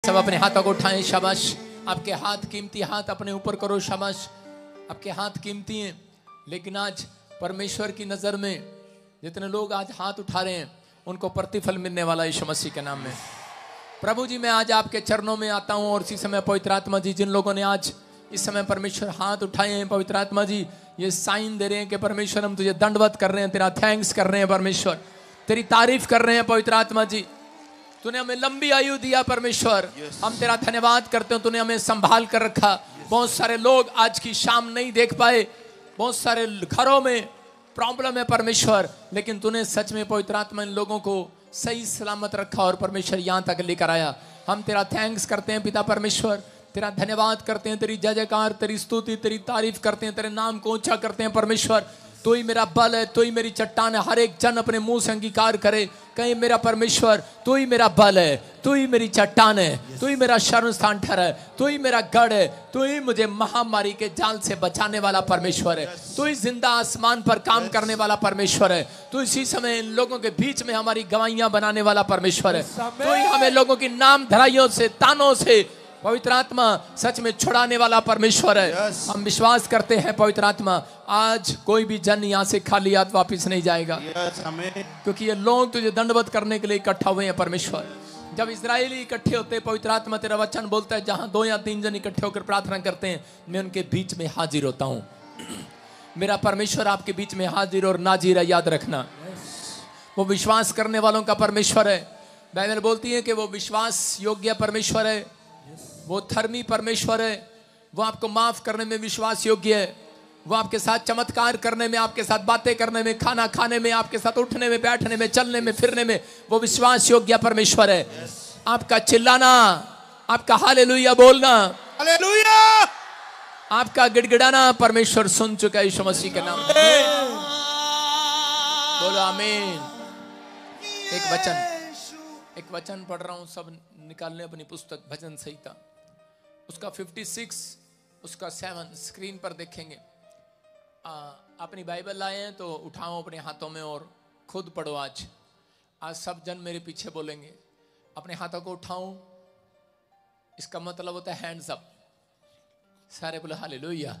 सब अपने हाथों को उठाएं। शाबाश, आपके हाथ कीमती हाथ अपने ऊपर करो। शाबाश, आपके हाथ कीमती हैं, लेकिन आज परमेश्वर की नजर में जितने लोग आज हाथ उठा रहे हैं उनको प्रतिफल मिलने वाला यीशु मसीह के नाम में। प्रभु जी, मैं आज आपके चरणों में आता हूं और इसी समय पवित्र आत्मा जी, जिन लोगों ने आज इस समय परमेश्वर हाथ उठाए हैं, पवित्र आत्मा जी ये साइन दे रहे हैं कि परमेश्वर हम तुझे दंडवत कर रहे हैं, तेरा थैंक्स कर रहे हैं परमेश्वर, तेरी तारीफ कर रहे हैं पवित्र आत्मा जी। तूने हमें लंबी आयु दिया परमेश्वर, हम तेरा धन्यवाद करते हैं। तूने हमें संभाल कर रखा। बहुत सारे लोग आज की शाम नहीं देख पाए, बहुत सारे घरों में प्रॉब्लम है परमेश्वर, लेकिन तूने सच में पवित्र आत्मा इन लोगों को सही सलामत रखा और परमेश्वर यहाँ तक लेकर आया। हम तेरा थैंक्स करते हैं पिता परमेश्वर, तेरा धन्यवाद करते हैं, तेरी जय जयकार, तेरी स्तुति, तेरी तारीफ करते हैं, तेरे नाम को ऊंचा करते हैं परमेश्वर। तू ही मेरा बल है, तू ही मेरी चट्टान है। हर एक जन अपने मुंह से अंगीकार करे, कहीं मेरा परमेश्वर तू ही मेरा बल है, तू ही मेरी चट्टान है, तू ही मेरा शरण स्थान ठहरा है, तू ही मेरा गढ़ है, तू ही मुझे महामारी के जाल से बचाने वाला परमेश्वर है, तू ही जिंदा आसमान पर काम करने वाला परमेश्वर है, तू इसी समय इन लोगों के बीच में हमारी गवाहियां बनाने वाला परमेश्वर है, तू ही हमें लोगों की नाम धराइयों से, तानों से पवित्र आत्मा सच में छुड़ाने वाला परमेश्वर है। हम विश्वास करते हैं पवित्र आत्मा, आज कोई भी जन यहाँ से खाली हाथ वापस नहीं जाएगा, क्योंकि ये लोग तुझे दंडवत करने के लिए इकट्ठा हुए हैं परमेश्वर। जब इजरायली इकट्ठे होते हैं पवित्र आत्मा, तेरा वचन बोलता है जहां 2 या 3 जन इकट्ठे होकर प्रार्थना करते हैं, मैं उनके बीच में हाजिर होता हूँ। मेरा परमेश्वर आपके बीच में हाजिर और नाजिर है, याद रखना। वो विश्वास करने वालों का परमेश्वर है। बाइबल बोलती है कि वो विश्वास योग्य परमेश्वर है, वो धर्मी परमेश्वर है, वो आपको माफ करने में विश्वास योग्य है, वो आपके साथ चमत्कार करने में, आपके साथ बातें करने में, खाना खाने में, आपके साथ उठने में, बैठने में, चलने में, फिरने में वो विश्वास योग्य परमेश्वर है। आपका चिल्लाना, आपका हालेलुया बोलना, हालेलुया, आपका गिड़गिड़ाना परमेश्वर सुन चुका है यीशु मसीह के नाम में। बोलो आमीन। एक वचन पढ़ रहा हूं, सब निकालने अपनी पुस्तक भजन संहिता, उसका 56, उसका 7 स्क्रीन पर देखेंगे। अपनी बाइबल लाए हैं तो उठाओ अपने हाथों में और खुद पढ़ो। आज सब जन मेरे पीछे बोलेंगे, अपने हाथों को उठाऊं, इसका मतलब होता है हैंड्स अप। सारे बोले हालेलुया।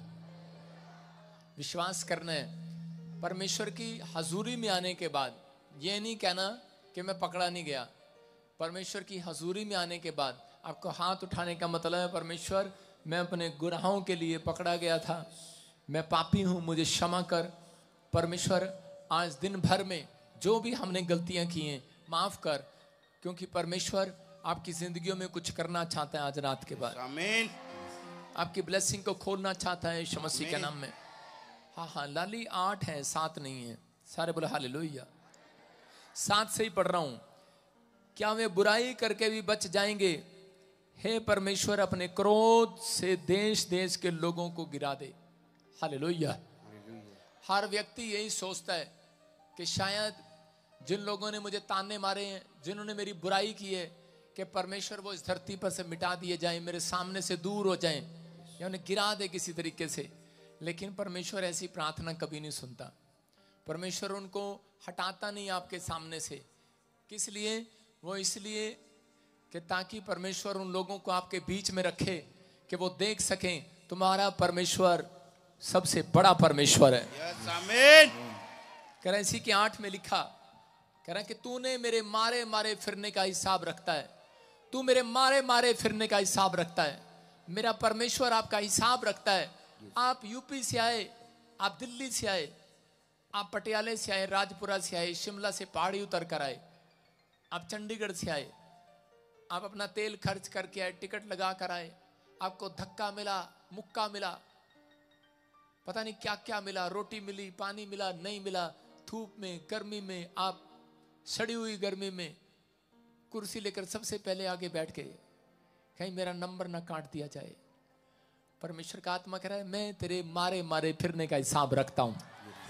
विश्वास करना है परमेश्वर की हजूरी में आने के बाद, ये नहीं कहना कि मैं पकड़ा नहीं गया। परमेश्वर की हजूरी में आने के बाद आपको हाथ उठाने का मतलब है, परमेश्वर मैं अपने गुनाहों के लिए पकड़ा गया था, मैं पापी हूँ, मुझे क्षमा कर। परमेश्वर आज दिन भर में जो भी हमने गलतियाँ की हैं माफ़ कर, क्योंकि परमेश्वर आपकी ज़िंदगियों में कुछ करना चाहता है। आज रात के बाद आमीन, आपकी ब्लेसिंग को खोलना चाहता है यीशु मसीह के नाम में। हाँ, लाली 8 है, 7 नहीं है। सारे बोले हालेलुया। 7 से ही पढ़ रहा हूँ। क्या वे बुराई करके भी बच जाएंगे? हे परमेश्वर, अपने क्रोध से देश देश के लोगों को गिरा दे। हालेलुया। हर व्यक्ति यही सोचता है कि शायद जिन लोगों ने मुझे ताने मारे हैं, जिन्होंने मेरी बुराई की है, कि परमेश्वर वो इस धरती पर से मिटा दिए जाएं, मेरे सामने से दूर हो जाएं, या उन्हें गिरा दे किसी तरीके से। लेकिन परमेश्वर ऐसी प्रार्थना कभी नहीं सुनता। परमेश्वर उनको हटाता नहीं आपके सामने से। किस लिए? वो इसलिए कि ताकि परमेश्वर उन लोगों को आपके बीच में रखे कि वो देख सकें तुम्हारा परमेश्वर सबसे बड़ा परमेश्वर है। आमीन। कह रहा इसी के 8 में लिखा, कह रहा कि तूने मेरे मारे मारे फिरने का हिसाब रखता है, तू मेरे मारे मारे फिरने का हिसाब रखता है। मेरा परमेश्वर आपका हिसाब रखता है। आप यूपी से आए, आप दिल्ली से आए, आप पटियाले से आए, राजपुरा से आए, शिमला से पहाड़ी उतर कर आए, आप चंडीगढ़ से आए, आप अपना तेल खर्च करके आए, टिकट लगा कर आए, आपको धक्का मिला, मुक्का मिला, पता नहीं क्या क्या मिला, रोटी मिली, पानी मिला, नहीं मिला, धूप में, गर्मी में, आप सड़ी हुई गर्मी में कुर्सी लेकर सबसे पहले आगे बैठ गए, कहीं मेरा नंबर ना काट दिया जाए। परमेश्वर का आत्मा कह रहा है मैं तेरे मारे मारे फिरने का हिसाब रखता हूं।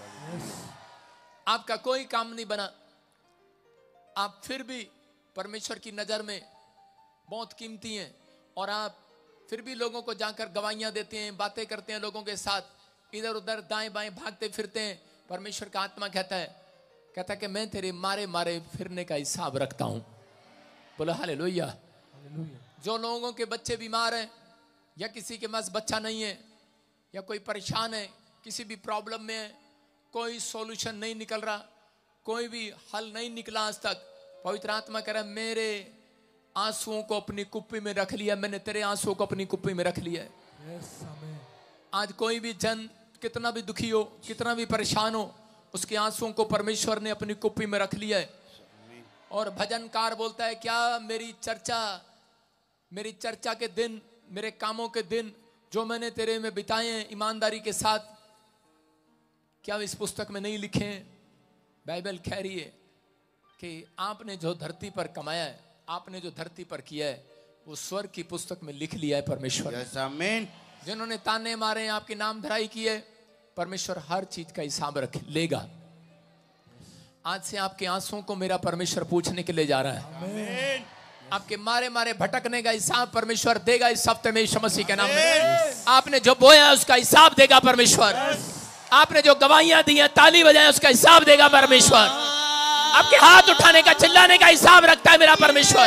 आपका कोई काम नहीं बना, आप फिर भी परमेश्वर की नजर में बहुत कीमती हैं, और आप फिर भी लोगों को जाकर गवाहियां देते हैं, बातें करते हैं लोगों के साथ, इधर उधर दाएं बाएं भागते फिरते हैं। परमेश्वर का आत्मा कहता है कि मैं तेरे मारे मारे फिरने का हिसाब रखता हूं। बोलो हालेलुया। जो लोगों के बच्चे बीमार हैं या किसी के पास बच्चा नहीं है या कोई परेशान है, किसी भी प्रॉब्लम में है, कोई सॉल्यूशन नहीं निकल रहा, कोई भी हल नहीं निकला आज तक, पवित्र आत्मा कह रहा है मेरे आंसुओं को अपनी कुप्पी में रख लिया, मैंने तेरे आंसुओं को अपनी कुप्पी में रख लिया है। आज कोई भी जन कितना भी दुखी हो, कितना भी परेशान हो, उसके आंसुओं को परमेश्वर ने अपनी कुप्पी में रख लिया है। और भजनकार बोलता है क्या मेरी चर्चा के दिन, मेरे कामों के दिन जो मैंने तेरे में बिताए हैं ईमानदारी के साथ, क्या इस पुस्तक में नहीं लिखे हैं? बाइबल कह रही है कि आपने जो धरती पर कमाया है, आपने जो धरती पर किया है, वो स्वर्ग की पुस्तक में लिख लिया है परमेश्वर। यस आमीन। जिन्होंने ताने मारे, आपकी नाम धराई की है, परमेश्वर हर चीज का हिसाब रख लेगा। आज से आपके आंसुओं को मेरा परमेश्वर पूछने के लिए जा रहा है। आमीन। आपके मारे मारे भटकने का हिसाब परमेश्वर देगा इस हफ्ते में, यीशु मसीह के नाम में। आपने जो बोया उसका हिसाब देगा परमेश्वर। आपने जो गवाहियां दी हैं, ताली बजाए, उसका हिसाब देगा परमेश्वर। आपके हाथ उठाने का, चिल्लाने का हिसाब रखता है मेरा परमेश्वर।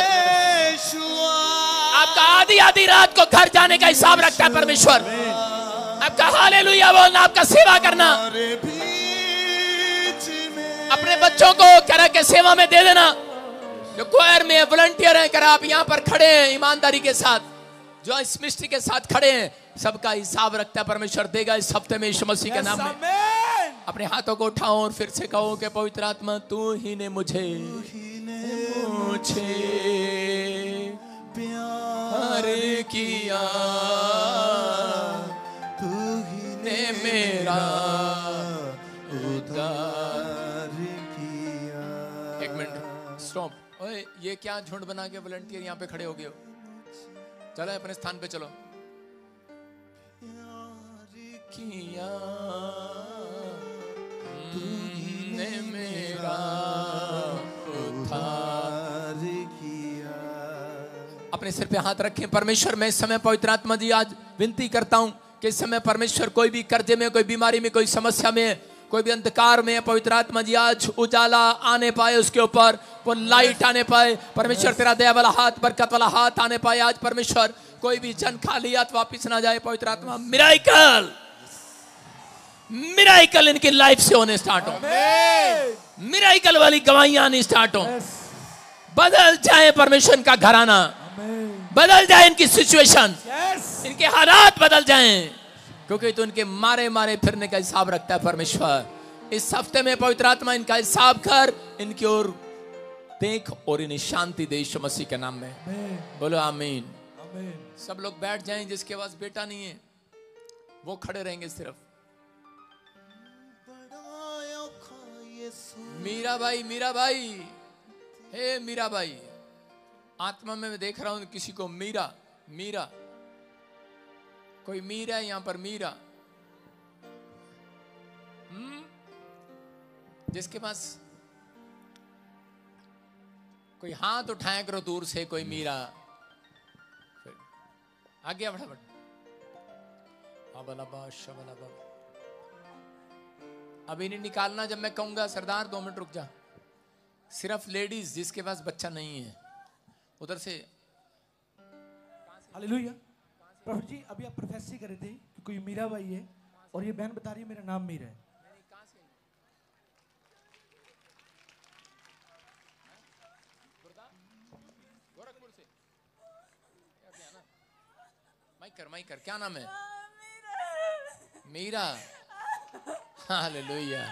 आपका आधी आधी रात को घर जाने का हिसाब रखता है परमेश्वर। आपका हालेलुया बोलना, आपका सेवा करना, अपने बच्चों को करा के सेवा में दे देना। जो क्वायर में वॉलंटियर है, करा आप यहाँ पर खड़े हैं ईमानदारी के साथ, जो इस मिस्ट्री के साथ खड़े हैं, सबका हिसाब रखता है परमेश्वर, देगा इस हफ्ते में यीशु मसीह के नाम में। अपने हाथों को उठाओ और फिर से कहो कि पवित्र आत्मा तू ही ने मुझे प्यार किया, तू ही ने मेरा उद्धार किया। एक मिनट स्टॉप। ओए ये क्या झुंड बना के वॉलंटियर यहाँ पे खड़े हो गए हो? चलो अपने स्थान पे चलो। किया तूने मेरा उद्धार किया। अपने सिर पे हाथ रखें। परमेश्वर मैं इस समय पवित्र आत्मा जी आज विनती करता हूं कि इस समय परमेश्वर कोई भी कर्जे में, कोई बीमारी में, कोई समस्या में, कोई भी अंधकार में, पवित्र आत्मा जी आज उजाला आने पाए उसके ऊपर, वो लाइट आने पाए परमेश्वर, तेरा दया वाला हाथ, बरकत वाला हाथ आने पाए आज परमेश्वर। कोई भी जन खाली हाथ वापिस ना जाए पवित्र आत्मा। मिराइकल इनकी लाइफ से होने स्टार्ट हो, मिराइकल वाली गवाहियां आनी स्टार्ट हो, बदल जाए परमेश्वर का घराना, बदल जाए इनकी सिचुएशन, इनके हालात बदल जाएं, क्योंकि तो इनके मारे मारे फिरने का हिसाब रखता है परमेश्वर। इस हफ्ते में पवित्र आत्मा इनका हिसाब कर, इनकी ओर देख और इन्हें शांति दे यीशु मसीह के नाम में। बोलो आमीन। सब लोग बैठ जाएं। जिसके पास बेटा नहीं है वो खड़े रहेंगे सिर्फ। मीरा भाई, हे मीरा भाई, आत्मा में मैं देख रहा हूं किसी को मीरा, कोई मीरा है यहाँ पर, मीरा। जिसके पास कोई हाथ उठाया करो दूर से, कोई मीरा। आगे फटाफट। अभी नहीं निकालना, जब मैं कहूंगा सरदार 2 मिनट रुक जा। सिर्फ लेडीज जिसके पास बच्चा नहीं है उधर से। हालेलुया। प्रॉफिट जी अभी आप प्रोफेसी कर रहे थे कि कोई मीरा बाई है और ये बहन बता रही है मेरा नाम मीरा है। गोरखपुर से। माइक कर क्या नाम है? मीरा। हालेलुया।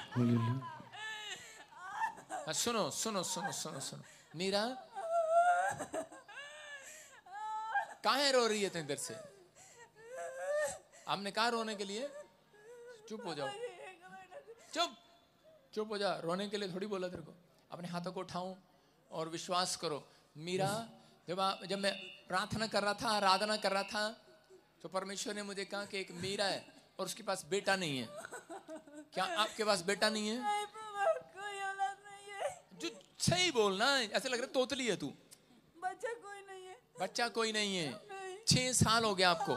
सुनो मीरा, काहे रो रही है तुम इधर से? हमने कहा रोने के लिए? चुप हो जाओ, चुप हो जा। रोने के लिए थोड़ी बोला तेरे को। अपने हाथों को उठाऊं और विश्वास करो। मीरा, जब मैं प्रार्थना कर रहा था, आराधना कर रहा था, तो परमेश्वर ने मुझे कहा कि एक मीरा है और उसके पास बेटा नहीं है। क्या आपके पास बेटा नहीं है? नहीं पापा, कोई औलाद नहीं है। जो सही बोलना, ऐसे लग रहा है तोतली है तू। बच्चा कोई नहीं है। बच्चा कोई नहीं है। 6 साल हो गया आपको।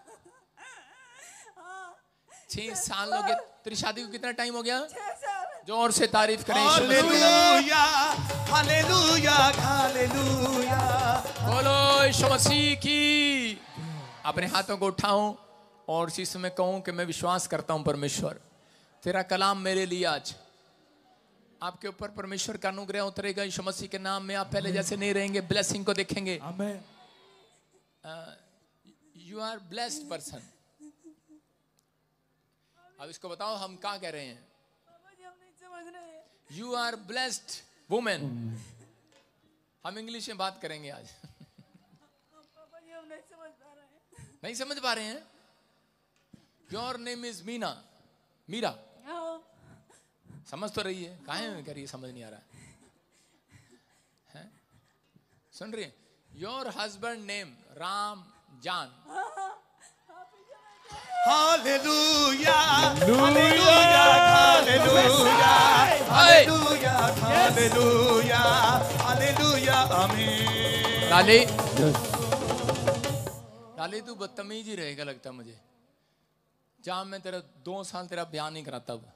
6 साल हो गए। तेरी शादी को कितना टाइम हो गया? 6 साल। जोर से तारीफ करें। हालेलुया, हालेलुया, हालेलुया, बोलो यीशु मसीह की। अपने हाथों को उठाऊं और इसी समय कहूं कि मैं विश्वास करता हूं परमेश्वर, तेरा कलाम मेरे लिए आज आपके ऊपर परमेश्वर का अनुग्रह उतरेगा यीशु मसीह के नाम में। आप पहले जैसे नहीं रहेंगे, ब्लेसिंग को देखेंगे। Amen. You are blessed person. अब इसको बताओ हम क्या कह रहे हैं। पापा जी हम नहीं समझ रहे हैं। You are blessed women. हम इंग्लिश में बात करेंगे आज। पापा जी हम नहीं समझ पा रहे हैं। नहीं समझ पा रहे हैं। Your name is Meena, Meera. हाँ। समझ तो रही है, काहे कर रही है, समझ नहीं आ रहा है? सुन रही है? Your husband name Ram Jaan. Hallelujah hallelujah hallelujah hallelujah hallelujah hallelujah amen. लाली लाली तू बदतमीज ही रहेगा लगता है मुझे। जहां मैं तेरा 2 साल तेरा बयान नहीं कराता वो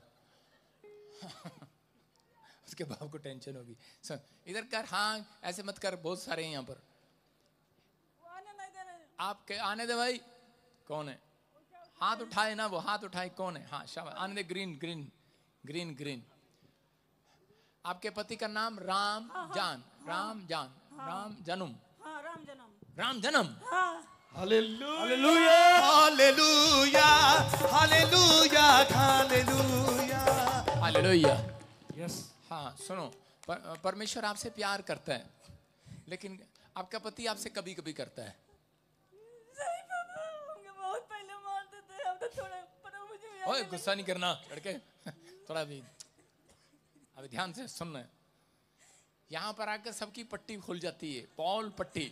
उसके बाप को टेंशन होगी। सुन इधर कर, हाँ ऐसे मत कर, बहुत सारे हैं यहाँ पर। वो आने नहीं दे रहे। आप आने दे भाई। कौन है? हाथ उठाए ना, वो हाथ उठाए। कौन है? हाँ शाबाश, आने दे। Green green green green. आपके पति का नाम राम जान, राम जान, राम जन्म, हाँ राम जन्म। राम जन्म। हाँ। Hallelujah hallelujah hallelujah hallelujah hallelujah. Yes. हाँ सुनो, परमेश्वर आपसे प्यार करता है, लेकिन आपका पति आपसे कभी कभी करता है। सही पापा, हमके बहुत पहले मारते थे, अब तो थोड़ा प्रभु जी भी ओए आने गुस्सा नहीं करना लड़के, थोड़ा अभी ध्यान से सुनना है। यहाँ पर आकर सबकी पट्टी खुल जाती है, पॉल पट्टी।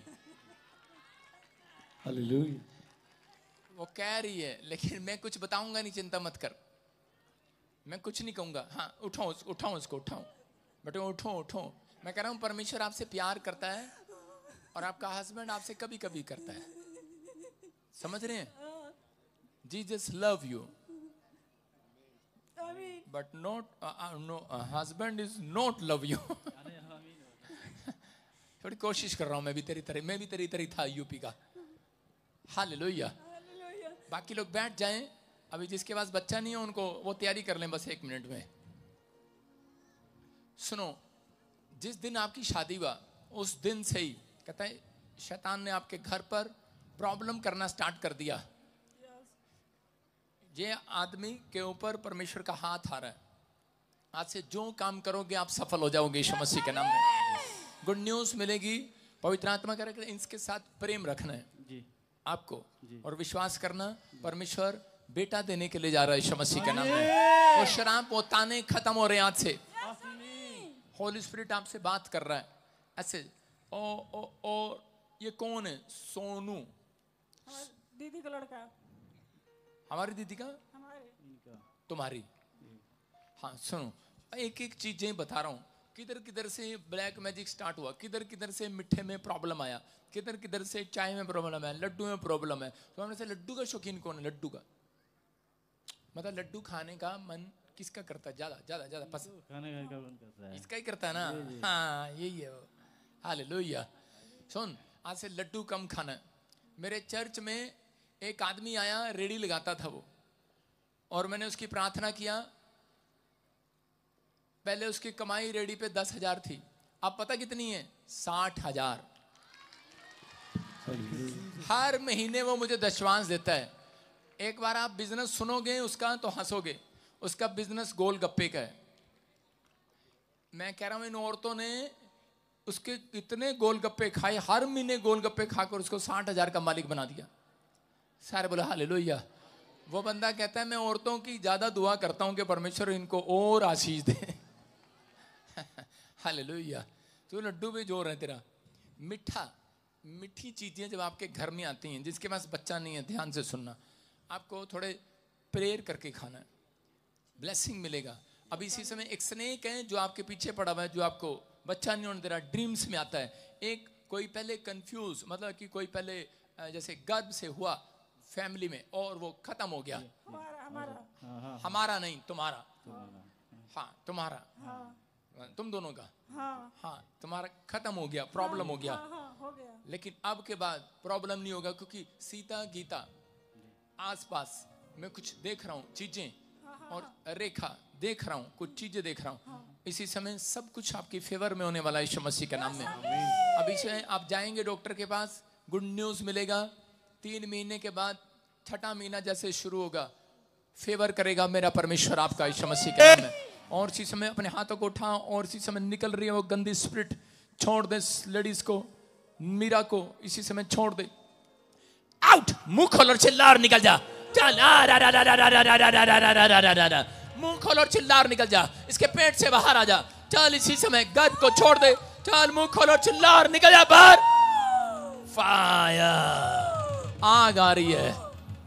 हालेलुया। वो कह रही है, लेकिन मैं कुछ बताऊंगा नहीं, चिंता मत कर। मैं कुछ नहीं कहूंगा। हाँ उठाओ उसको उठाओ बेटे, उठो उठो। मैं कह रहा हूँ परमेश्वर आपसे प्यार करता है और आपका हस्बैंड आपसे कभी कभी करता है। समझ रहे हैं? Jesus love you amen. But not no, husband is not love you. थोड़ी कोशिश कर रहा हूं मैं भी तेरी तरह, मैं भी तेरी तरह था यूपी का। हालेलुया। हालेलुया। बाकी लोग बैठ जाएं, अभी जिसके पास बच्चा नहीं है उनको वो तैयारी कर लें बस 1 मिनट में। सुनो, जिस दिन आपकी शादी हुआ उस दिन से ही कहता है शैतान ने आपके घर पर प्रॉब्लम करना स्टार्ट कर दिया। ये आदमी के ऊपर परमेश्वर का हाथ आ रहा है। आज से जो काम करोगे आप सफल हो जाओगे यीशु मसीह के नाम में। गुड न्यूज मिलेगी। पवित्र आत्मा कह रहा है इनके साथ प्रेम रखना है जी आपको जी। और विश्वास करना परमेश्वर बेटा देने के लिए जा रहा है यीशु मसीह के नाम में। वो शराब वो ताने खत्म हो रहे हैं आज से। होली स्पिरिट आपसे बात कर रहा है ऐसे। ओ ये कौन है? सोनू, दीदी का लड़का। हमारी दीदी का? हमारे। तुम्हारी? हाँ सुनो, एक एक चीजें बता रहा हूँ। किधर किधर से ब्लैक मैजिक स्टार्ट हुआ, किधर किधर से मिठे में प्रॉब्लम आया, किधर किधर से चाय में प्रॉब्लम है, लड्डू में प्रॉब्लम है। तो हमने से लड्डू का शौकीन कौन है? लड्डू का मतलब लड्डू खाने का मन किसका करता है? ज्यादा ज्यादा ज्यादा पसंद खाने का मन करता है, इसका ही करता है ना। हाँ यही है वो। हालेलुया। सुन, आज से लड्डू कम खाना है। मेरे चर्च में एक आदमी आया, रेडी लगाता था वो, और मैंने उसकी प्रार्थना किया। पहले उसकी कमाई रेडी पे 10,000 थी, अब पता कितनी है? 60,000। हर महीने वो मुझे दशवांश देता है। एक बार आप बिजनेस सुनोगे उसका तो हंसोगे। उसका बिजनेस गोलगप्पे का है। मैं कह रहा हूं इन औरतों ने उसके इतने गोलगप्पे खाए, हर महीने गोलगप्पे खाकर उसको 60,000 का मालिक बना दिया। सारे बोले हालेलुया। वो बंदा कहता है मैं औरतों की ज्यादा दुआ करता हूं कि परमेश्वर इनको और आशीष दे। हालेलुया। तो लड्डू भी जोर है तेरा। मीठी चीजें जब आपके घर में आती हैं, जिसके पास बच्चा नहीं है ध्यान से सुनना, आपको थोड़े प्रेयर करके खाना है, ब्लेसिंग मिलेगा। अभी इसी समय एक स्नेक है जो आपके पीछे पड़ा हुआ है, जो आपको बच्चा नहीं होने दे रहा, ड्रीम्स में आता है। एक कोई पहले कंफ्यूज, मतलब कि कोई पहले जैसे गर्भ से हुआ फैमिली में और वो खत्म हो गया। हमारा हमारा नहीं, तुम्हारा। हाँ तुम्हारा। तुम दोनों का? हाँ हाँ, तुम्हारा खत्म हो गया, प्रॉब्लम हो गया। हाँ हो गया। लेकिन अब के बाद प्रॉब्लम नहीं होगा, क्योंकि सीता गीता आसपास मैं कुछ देख रहा हूँ चीजें, और रेखा देख रहा हूँ, कुछ चीजें देख रहा हूँ। इसी समय सब कुछ आपकी फेवर में होने वाला है यीशु मसीह के नाम में। अभी से आप जाएंगे डॉक्टर के पास, गुड न्यूज मिलेगा। 3 महीने के बाद 6ठा महीना जैसे शुरू होगा, फेवर करेगा मेरा परमेश्वर आपका यीशु मसीह के नाम में। और इसी समय अपने हाथों को उठाओ, और इसी समय निकल रही है वो गंदी स्पिरिट, छोड़ दे लेडीज को, मीरा को इसी समय छोड़ दे। आउट, मुंह खोल और चिल्ला और निकल जा। चल, मुंह खोल और चिल्ला और निकल जा, इसके पेट से बाहर आ जा। चल, इसी समय गद को छोड़ दे। चल, मुंह खोल और चिल्ला और निकल जा बाहर। फायर, आग आ रही है।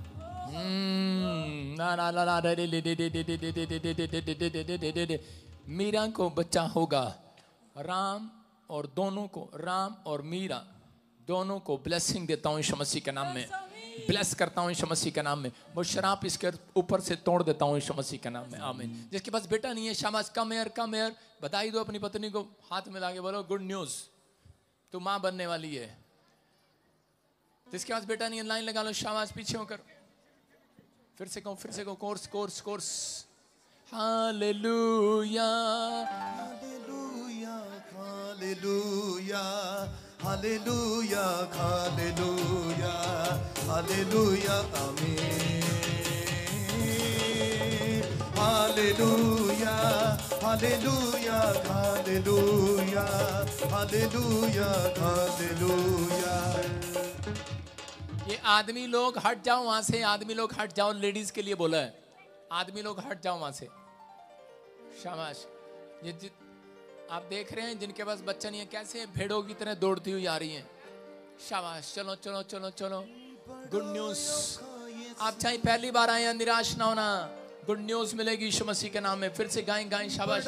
मीरा को बच्चा होगा, राम और दोनों को, राम और मीरा दोनों को ब्लेसिंग देता हूँ यीशु मसीह के नाम में। ब्लेस करता हूँ यीशु मसीह के नाम में। वो शराब इसके ऊपर से तोड़ देता हूँ यीशु मसीह के नाम में। आमीन। जिसके पास बेटा नहीं है, शाबाश, कम एयर बधाई दो अपनी पत्नी को, हाथ मिला के बोलो गुड न्यूज, तू माँ बनने वाली है। जिसके पास बेटा नहीं है, लाइन लगा लो, शाबाश, पीछे होकर फिर से कहो, कोर्स। Hallelujah, hallelujah, hallelujah, hallelujah, hallelujah, hallelujah, amen. Hallelujah, hallelujah, hallelujah, hallelujah, hallelujah. ये आदमी लोग हट जाओ वहां से, आदमी लोग हट जाओ, लेडीज के लिए बोला है, आदमी लोग हट जाओ वहां से। शाबाश। ये आप देख रहे हैं जिनके पास बच्चा नहीं है, कैसे भेड़ों की तरह दौड़ती हुई आ रही हैं। शाबाश, चलो चलो चलो चलो। गुड न्यूज, आप चाहे पहली बार आए, निराश ना होना, गुड न्यूज मिलेगी यीशु मसीह के नाम में। फिर से गाएं, शाबाश।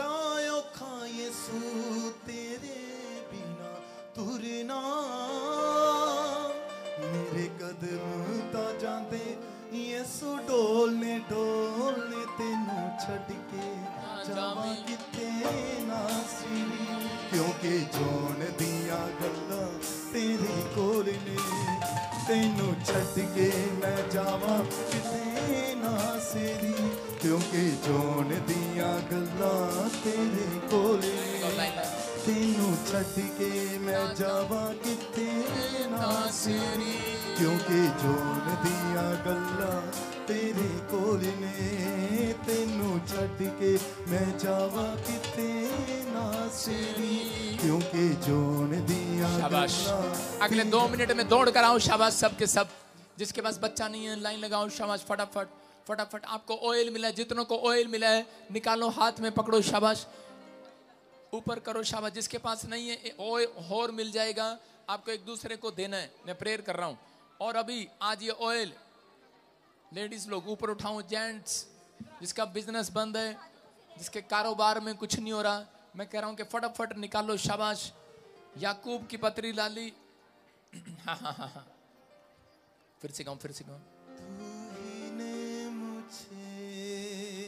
मेरे कदम ता जांदे यीशु डोलने डोलने तेनू छड़ के जावां किते नासीरी, क्योंकि जोन दियां गल्लां तेरे कोल ने, तेनू छड़ के मैं जावां किते नासीरी, क्योंकि जोन दियां गल्लां तेरे कोल ने, तेनू छड़ के मैं जावां किते नासीरी, क्योंकि जोन दियां गल्लां तेरे कोल ने, तेनू छड़ के मैं जावां किते नासीरी, क्योंकि जोन दियां गल्लां। अगले 2 मिनट में दौड़ कर आओ, शाबाश, सब के सब। जिसके पास बच्चा नहीं है लाइन लगाओ, शाबाश, फटाफट। आपको ऑयल मिला है, जितनों को ऑयल मिला है निकालो, हाथ में पकड़ो, शाबाश, ऊपर करो, शाबाश। जिसके पास नहीं है ऑयल और मिल जाएगा, आपको एक दूसरे को देना है। मैं प्रेयर कर रहा हूं। और अभी आज ये ऑयल लेडीज लोग ऊपर उठाओ, जेंट्स जिसका बिजनेस बंद है, जिसके कारोबार में कुछ नहीं हो रहा, मैं कह रहा हूं कि फटाफट निकालो, शाबाश। याकूब की पत्री लाली। हाँ। फिर से कहूं। तूने मुझे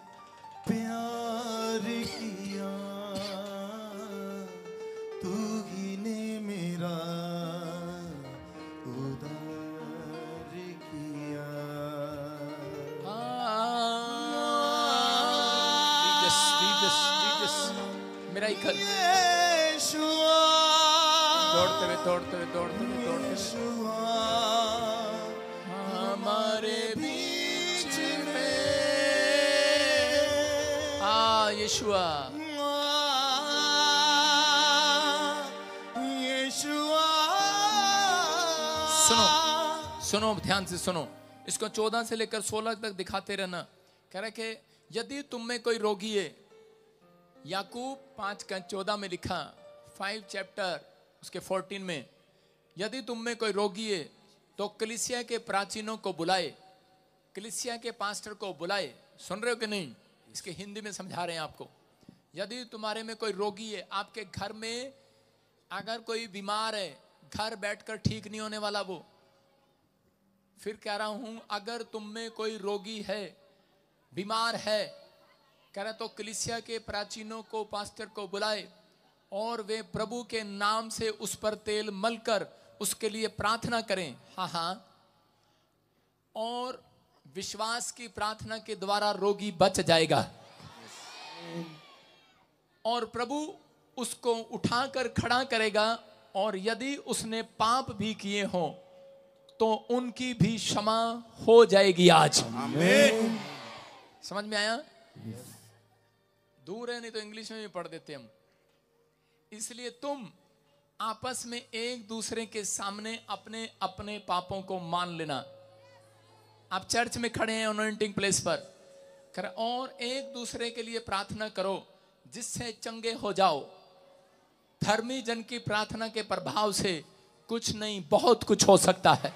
प्यार किया, तू ही ने मेरा उद्धार किया। मेरा ही खल यीशुआ, दौड़ते हुए हमारे बीच में यीशुआ, सुनो ध्यान से सुनो। इसको 14 से लेकर 16 तक दिखाते रहना। कह रहे कि यदि तुम में कोई रोगी है, याकूब 5:14 में लिखा, 5 चैप्टर उसके 14 में, यदि तुम में कोई रोगी है तो कलीसिया के प्राचीनों को बुलाए, कलीसिया के पास्टर को बुलाए। सुन रहे हो कि नहीं? इसके हिंदी में समझा रहे हैं आपको। यदि तुम्हारे में कोई रोगी है, आपके घर में अगर कोई बीमार है, घर बैठकर ठीक नहीं होने वाला वो, फिर कह रहा हूं, अगर तुम में कोई रोगी है, बीमार है, कह रहा तो कलीसिया के प्राचीनों को, पास्टर को बुलाए और वे प्रभु के नाम से उस पर तेल मलकर उसके लिए प्रार्थना करें। हाँ हाँ, और विश्वास की प्रार्थना के द्वारा रोगी बच जाएगा और प्रभु उसको उठाकर खड़ा करेगा, और यदि उसने पाप भी किए हों तो उनकी भी क्षमा हो जाएगी आज। आमीन। समझ में आया? दूर है, नहीं तो इंग्लिश में भी पढ़ देते हम। इसलिए तुम आपस में एक दूसरे के सामने अपने अपने पापों को मान लेना। आप चर्च में खड़े हैं अनॉइंटिंग प्लेस पर, और एक दूसरे के लिए प्रार्थना करो जिससे चंगे हो जाओ। धर्मी जन की प्रार्थना के प्रभाव से कुछ नहीं, बहुत कुछ हो सकता है।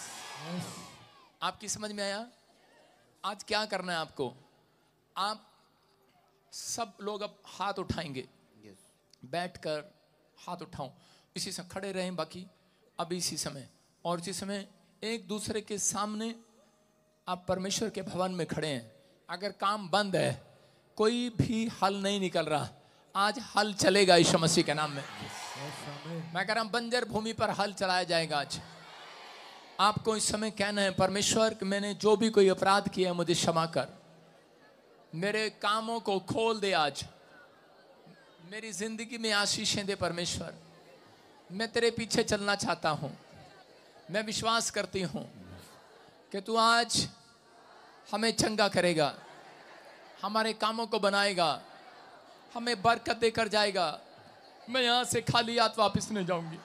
आपकी समझ में आया? आज क्या करना है आपको? आप सब लोग अब हाथ उठाएंगे, बैठकर हाथ उठाओ, इसी से खड़े रहें बाकी अभी इसी समय, और इसी समय एक दूसरे के सामने आप परमेश्वर के भवन में खड़े हैं। अगर काम बंद है, कोई भी हल नहीं निकल रहा, आज हल चलेगा यीशु मसीह के नाम में। मैं कह रहा हूं बंजर भूमि पर हल चलाया जाएगा आज। आपको इस समय कहना है, परमेश्वर मैंने जो भी कोई अपराध किया है मुझे क्षमा कर, मेरे कामों को खोल दे, आज मेरी जिंदगी में आशीषें दे परमेश्वर। मैं तेरे पीछे चलना चाहता हूं। मैं विश्वास करती हूं कि तू आज हमें चंगा करेगा, हमारे कामों को बनाएगा, हमें बरकत देकर जाएगा। मैं यहां से खाली हाथ वापस नहीं जाऊंगी।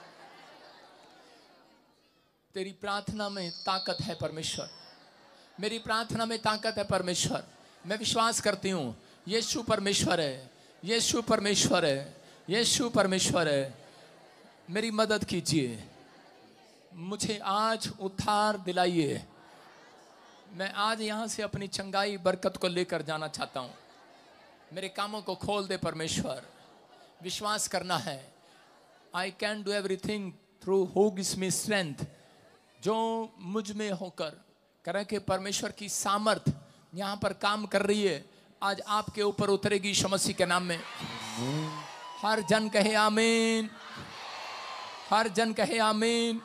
तेरी प्रार्थना में ताकत है परमेश्वर, मेरी प्रार्थना में ताकत है परमेश्वर। मैं विश्वास करती हूं यीशु परमेश्वर है, यीशु परमेश्वर है, यीशु परमेश्वर है। मेरी मदद कीजिए, मुझे आज उद्धार दिलाइए। मैं आज यहां से अपनी चंगाई बरकत को लेकर जाना चाहता हूं। मेरे कामों को खोल दे परमेश्वर। विश्वास करना है, I can do everything through who gives me strength. जो मुझ में होकर करें कि परमेश्वर की सामर्थ यहां पर काम कर रही है, आज आपके ऊपर उतरेगी यीशु मसीह के नाम में। हर जन कहे आमीन, हर जन कहे आमीन।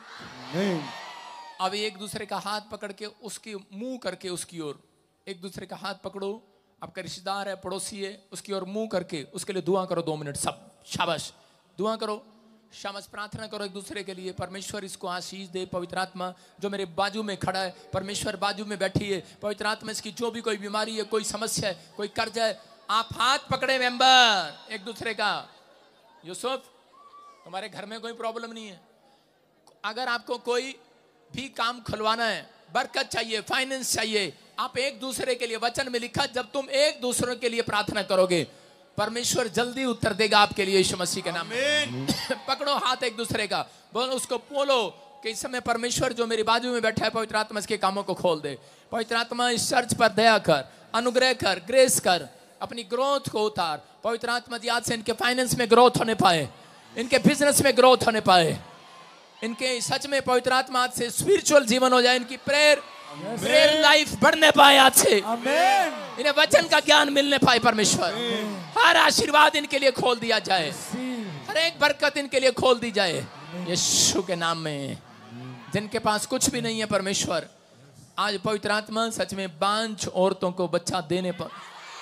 अब एक दूसरे का हाथ पकड़ के उसकी मुंह करके उसकी ओर, एक दूसरे का हाथ पकड़ो। आपका रिश्तेदार है, पड़ोसी है, उसकी ओर मुंह करके उसके लिए दुआ करो 2 मिनट सब। शाबाश, दुआ करो, शाबाश, प्रार्थना करो एक दूसरे के लिए। परमेश्वर इसको आशीष दे। पवित्र आत्मा जो मेरे बाजू में खड़ा है, परमेश्वर बाजू में बैठी है, पवित्र आत्मा इसकी जो भी कोई बीमारी है, कोई समस्या है, कोई कर्ज है, आप हाथ पकड़े मेंबर एक दूसरे का। यूसुफ, तुम्हारे घर में कोई प्रॉब्लम नहीं है। अगर आपको कोई भी काम खुलवाना है, बरकत चाहिए, फाइनेंस चाहिए, आप एक दूसरे के लिए, वचन में लिखा जब तुम एक दूसरे के लिए प्रार्थना करोगे परमेश्वर जल्दी उत्तर देगा आपके लिए यीशु मसीह के नाम में। पकड़ो हाथ एक दूसरे का, बोलो, उसको बोलो कि इस समय परमेश्वर जो मेरी बाजू में बैठा है, पवित्र आत्मा इसके कामों को खोल दे। पवित्र आत्मा इस चर्च पर दया कर, अनुग्रह कर, ग्रेस कर, अपनी ग्रोथ को उतार। पवित्र आत्मा जी आज से इनके फाइनेंस में ग्रोथ होने पाए, इनके बिजनेस में ग्रोथ होने पाए, इनके सच में पवित्र आत्मा आज से स्पिरिचुअल जीवन हो जाए, इनकी प्रेयर लाइफ बढ़ने पाए आज से, इन्हें वचन का ज्ञान मिलने पाए परमेश्वर। हर आशीर्वाद इनके लिए खोल दिया जाए, हर एक बरकत इनके लिए खोल दी जाए यीशु के नाम में। जिनके पास कुछ भी नहीं है परमेश्वर, आज पवित्र आत्मा सच में बांझ औरतों को बच्चा देने पर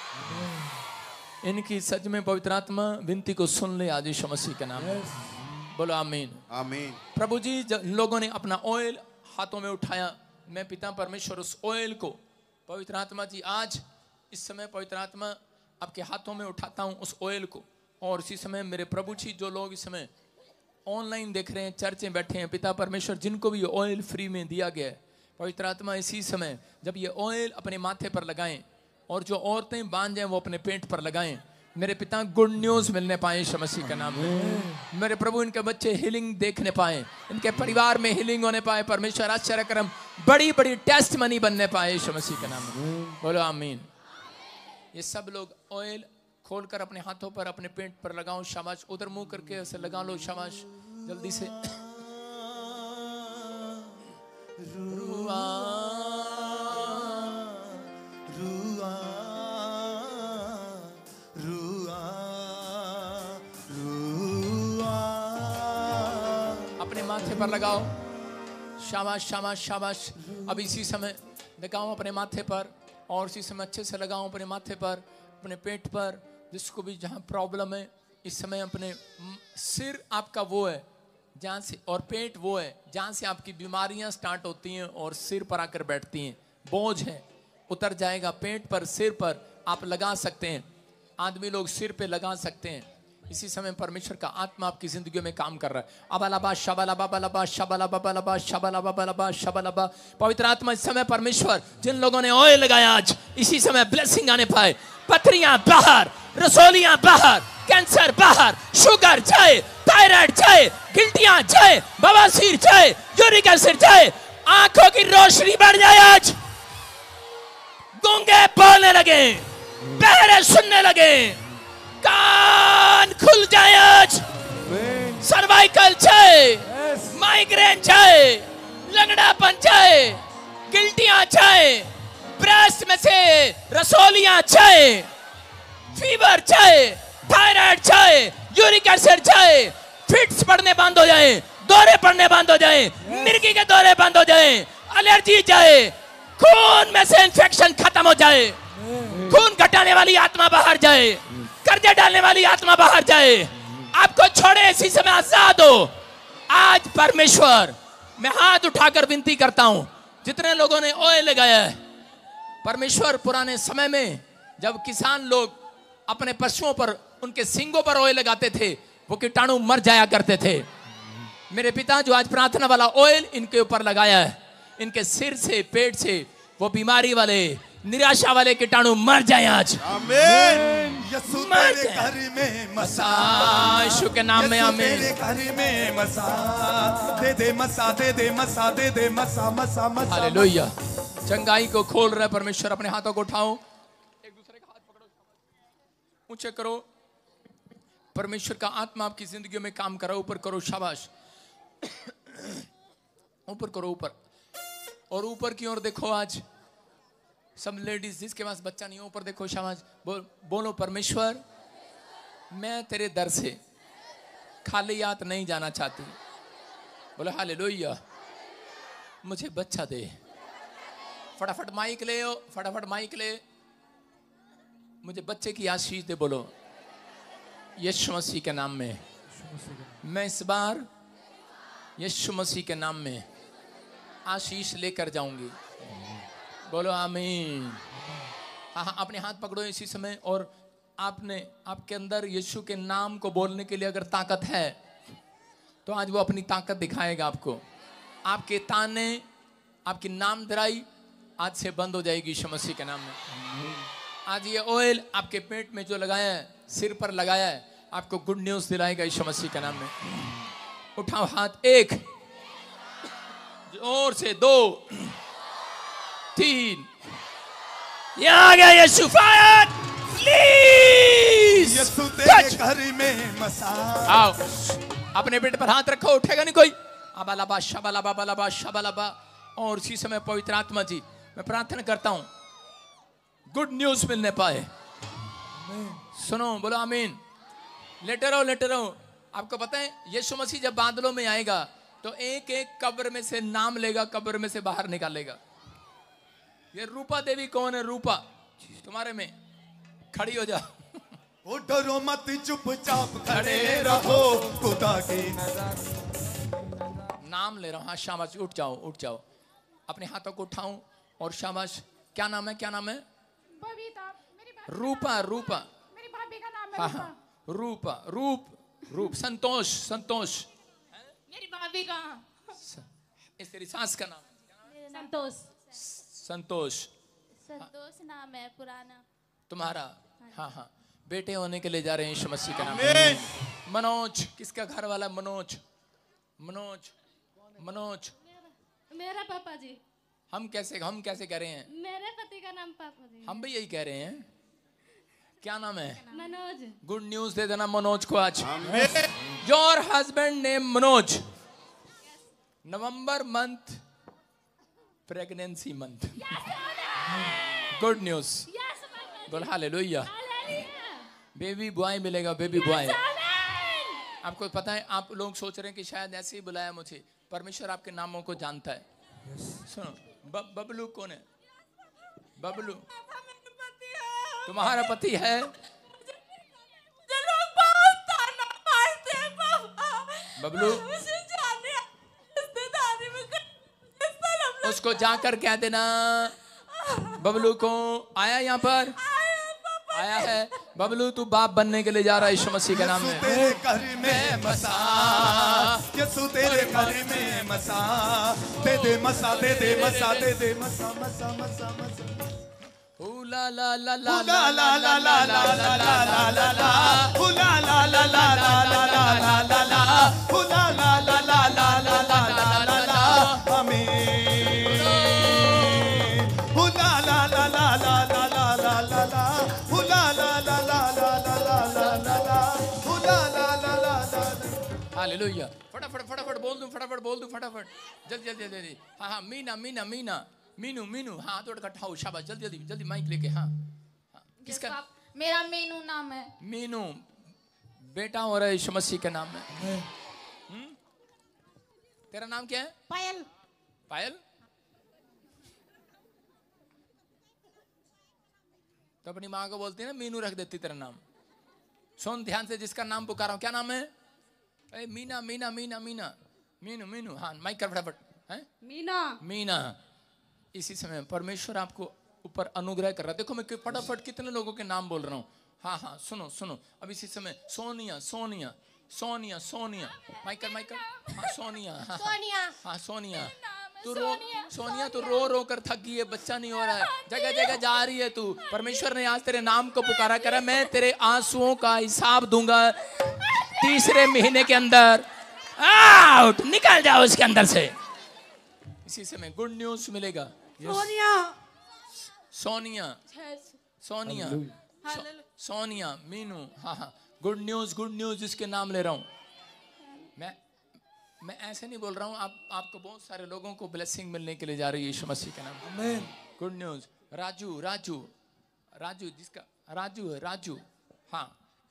इनकी सच में पवित्र आत्मा विनती को सुन ले आज यीशु मसीह के नाम में। बोलो आमीन, आमीन। प्रभु जी, लोगों ने अपना ऑयल हाथों में उठाया, मैं पिता परमेश्वर उस ऑयल को पवित्र आत्मा जी आज इस समय पवित्र आत्मा आपके हाथों में उठाता हूं उस ऑयल को। और इसी समय मेरे प्रभु जी, जो लोग इस समय ऑनलाइन देख रहे हैं, चर्च में बैठे हैं, पिता परमेश्वर जिनको भी ये ऑयल फ्री में दिया गया है, पवित्र आत्मा इसी समय जब ये ऑयल अपने माथे पर लगाएं, और जो औरतें बांझ हैं वो अपने पेट पर लगाएं, मेरे पिता गुड न्यूज मिलने पाए यीशु मसीह के नाम में। मेरे प्रभु इनके बच्चे हीलिंग देखने पाए, इनके परिवार में हीलिंग होने पाए, परमेश्वर आश्चर्य कर्म बड़ी बड़ी टेस्ट मनी बनने पाए यीशु मसीह के नाम में। बोलो आमीन। ये सब लोग ऑयल खोलकर अपने हाथों पर, अपने पेट पर लगाओ। शाबाश, उधर मुंह करके ऐसे लगा लो। शाबाश, जल्दी से। पर लगाओ। शाबाश शाबाश शाबाश। अब इसी समय लगाओ अपने माथे पर, और इसी समय अच्छे से लगाओ अपने माथे पर, अपने पेट पर, जिसको भी जहाँ प्रॉब्लम है इस समय। अपने सिर आपका वो है जहाँ से, और पेट वो है जहाँ से आपकी बीमारियाँ स्टार्ट होती हैं और सिर पर आकर बैठती हैं। बोझ है उतर जाएगा पेट पर, सिर पर आप लगा सकते हैं। आदमी लोग सिर पे लगा सकते हैं। इसी समय परमेश्वर का आत्मा आपकी जिंदगी में काम कर रहा है। अबलबा शबलबा बलबा शबलबा बलबा शबलबा बलबा शबलबा। पवित्र आत्मा इस समय परमेश्वर, जिन लोगों ने ऑयल लगाया आज इसी समय ब्लेसिंग आने पाए। पथरियां बाहर, रसोलियां बाहर, कैंसर बाहर, शुगर जाए, थायराइड जाए, गिल्टियां जाए, बवासीर जाए, यूरिक एसिड जाए, आंखों की रोशनी बढ़ जाए। आज गूंगे बोलने लगे, बहरे सुनने लगे, कान खुल जाए। आज सर्वाइकल जाए, माइग्रेन जाए, लंगड़ापन जाए, गिल्टियां जाए, ब्रेस्ट में से रसोलियां जाए, फीवर जाए, थायराइड जाए, यूरिक एसिड जाए, फिट्स पड़ने बंद हो जाए, दौरे पड़ने बंद हो जाए, मिर्गी के दौरे बंद हो जाए, एलर्जी जाए, खून में से इंफेक्शन खत्म हो जाए, खून घटाने वाली आत्मा बाहर जाए, कर्जे डालने वाली आत्मा बाहर जाए, आपको छोड़े इसी समय आजाद हो। आज परमेश्वर, मैं हाथ उठाकर विनती करता हूं, जितने लोगों ने ऑयल लगाया है परमेश्वर, पुराने समय में जब किसान लोग अपने पशुओं पर, उनके सींगों पर ऑयल लगाते थे, वो कीटाणु मर जाया करते थे। मेरे पिता जो आज प्रार्थना वाला ऑयल इनके ऊपर लगाया है, इनके सिर से, पेट से वो बीमारी वाले, निराशा वाले कीटाणु मर जाए आज। आमीन। यीशु तेरे घर में मसा, यीशु के नाम में आमीन। तेरे घर में मसा, दे दे मसा, दे दे मसा, दे दे मसा, मसा मसा। हालेलुया। चंगाई को खोल रहे परमेश्वर। अपने हाथों को उठाओ, एक दूसरे का हाथ पकड़ो, ऊंचे करो। परमेश्वर का आत्मा आपकी जिंदगी में काम करो। ऊपर करो, शाबाश। ऊपर करो, ऊपर, और ऊपर की ओर देखो। आज सब लेडीज जिसके पास बच्चा नहीं हो, ऊपर देखो, शाबाश। बोलो परमेश्वर, मैं तेरे दर से खाली हाथ नहीं जाना चाहती। बोलो हालेलुया। मुझे बच्चा दे। फटाफट माइक ले, फटाफट माइक ले। मुझे बच्चे की आशीष दे। बोलो यीशु मसीह के नाम में मैं इस बार यीशु मसीह के नाम में आशीष लेकर जाऊंगी। बोलो आमीन। हाँ, अपने हाथ पकड़ो इसी समय। और आपके अंदर यीशु के नाम को बोलने के लिए अगर ताकत है तो आज वो अपनी ताकत दिखाएगा आपको। आपके ताने, आपकी नामधराई आज से बंद हो जाएगी यीशु मसीह के नाम में। आज ये ऑयल आपके पेट में जो लगाया है, सिर पर लगाया है, आपको गुड न्यूज दिलाएगा यीशु मसीह के नाम में। उठाओ हाथ, एक, जोर से, 2, 3। ये आ गया यीशु। Fire please. यीशु तेरे घर में मसा। आओ, अपने पेट पर हाथ रखो, उठेगा नहीं कोई। अबलबा शबलबा बलबा शबलबा। और इसी समय पवित्र आत्मा जी, मैं प्रार्थना करता हूं गुड न्यूज मिलने पाए। सुनो, बोलो आमीन। लेटे रहो, लेटे रहो। आपको पता है यीशु मसीह जब बादलों में आएगा तो एक एक कब्र में से नाम लेगा, कब्र में से बाहर निकालेगा। ये रूपा देवी कौन है? रूपा तुम्हारे में खड़ी हो जा। ओ डरो मत, चुपचाप खड़े रहो, खुदा की नजर। नाम ले रहा हूं। हाँ, शाबाश। उठ जाओ, उठ जाओ। अपने हाथों को उठाऊं और शाबाश। क्या नाम है? क्या नाम है? बबीता। मेरी भाभी रूपा। रूपा, मेरी भाभी का नाम है हाँ रूपा। हाँ, रूपा, रूप। संतोष। संतोष, मेरी भाभी का इस तेरी सास का नाम? संतोष। संतोष। संतोष नाम है पुराना तुम्हारा? हाँ हाँ। बेटे होने के लिए जा रहे हैं यीशु मसीह के नाम में। मनोज, किसका घर वाला? मनोज। मनोज, मनोज। मेरा पापा जी। हम कैसे कह रहे हैं? मेरे पति का नाम पापा जी। हम भी यही कह रहे हैं। क्या नाम है? मनोज। गुड न्यूज दे देना मनोज को आज। Your husband name Manoj. November month pregnancy month. Good news. बोल हालेलुया। बेबी बॉय मिलेगा, बेबी बॉय। आपको पता है, आप लोग सोच रहे हैं कि शायद ऐसे ही बुलाया मुझे। परमेश्वर आपके नामों को जानता है। सुनो, बबलू कौन है? बबलू तुम्हारा पति है? बबलू उसको जाकर कह देना, बबलू को आया यहाँ पर आया है, बबलू तू बाप बनने के लिए जा रहा है यीशु मसीह के नाम में। तेरे घर में मसा, यसु तेरे घर में मसा, दे दे मसा, दे दे मसा, दे दे मसा, मसा मसा मसा। ला ला ला ला ला ला ला ला ला ला ला ला ला ला, ला ला ला ला ला ला ला ला ला ला, ला ला ला ला ला ला ला ला ला, आमीन। ला ला ला ला ला ला ला ला ला ला, ला ला ला ला ला ला ला ला ला ला, ला ला ला ला ला। हालेलुया। फटाफट फटाफट बोल दूं, फटाफट बोल दूं, फटाफट जल्दी जल्दी जल्दी। हाँ हाँ, मीना मीना मीना, मीनू मीनू, हाँ थोड़ा इकट्ठा हो, शाबाश, जल्दी जल्दी जल्दी माइक लेके। हाँ हाँ, किसका? मेरा मीनू नाम है। मीनू बेटा हो रहा है यीशु मसीह के नाम में। तेरा नाम क्या है? पायल। पायल? तो अपनी माँ को बोलती है ना, मीनू रख देती तेरा नाम। सुन ध्यान से, जिसका नाम पुकारा हूं, क्या नाम है? अरे मीना मीना मीना मीना, मीनू मीनू, हाँ माइक कर फटाफट। हैं? मीना। मीना। इसी समय परमेश्वर आपको ऊपर अनुग्रह कर रहा है। देखो मैं फटाफट कितने लोगों के नाम बोल रहा हूँ। हाँ हाँ, सुनो सुनो, अब इसी समय सोनिया सोनिया सोनिया सोनिया, माइक कर माइक कर। हाँ सोनिया, हाँ सोनिया। हाँ सोनिया, तू रो, सोनिया तू रो रो कर थक गई है, बच्चा नहीं हो रहा है, जगह जगह जा रही है तू। परमेश्वर ने आज तेरे नाम को पुकारा, करा मैं तेरे आंसुओं का हिसाब दूंगा 3 महीने के अंदर। आउट, निकल जाओ इसके अंदर से। इसी समय गुड न्यूज मिलेगा। सोनिया। सोनिया सोनिया सोनिया मीनू, हाँ हाँ, गुड न्यूज इसके नाम ले रहा हूँ मैं ऐसे नहीं बोल रहा हूँ। आपको बहुत सारे लोगों को ब्लेसिंग मिलने के लिए जा रही है यीशु मसीह के नाम। Amen. Good news. Raju Raju Raju, जिसका राजू है, राजू, हाँ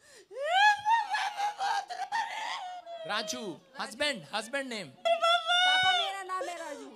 राजू, हस्बैंड नेम। पापा मेरा नाम है राजू।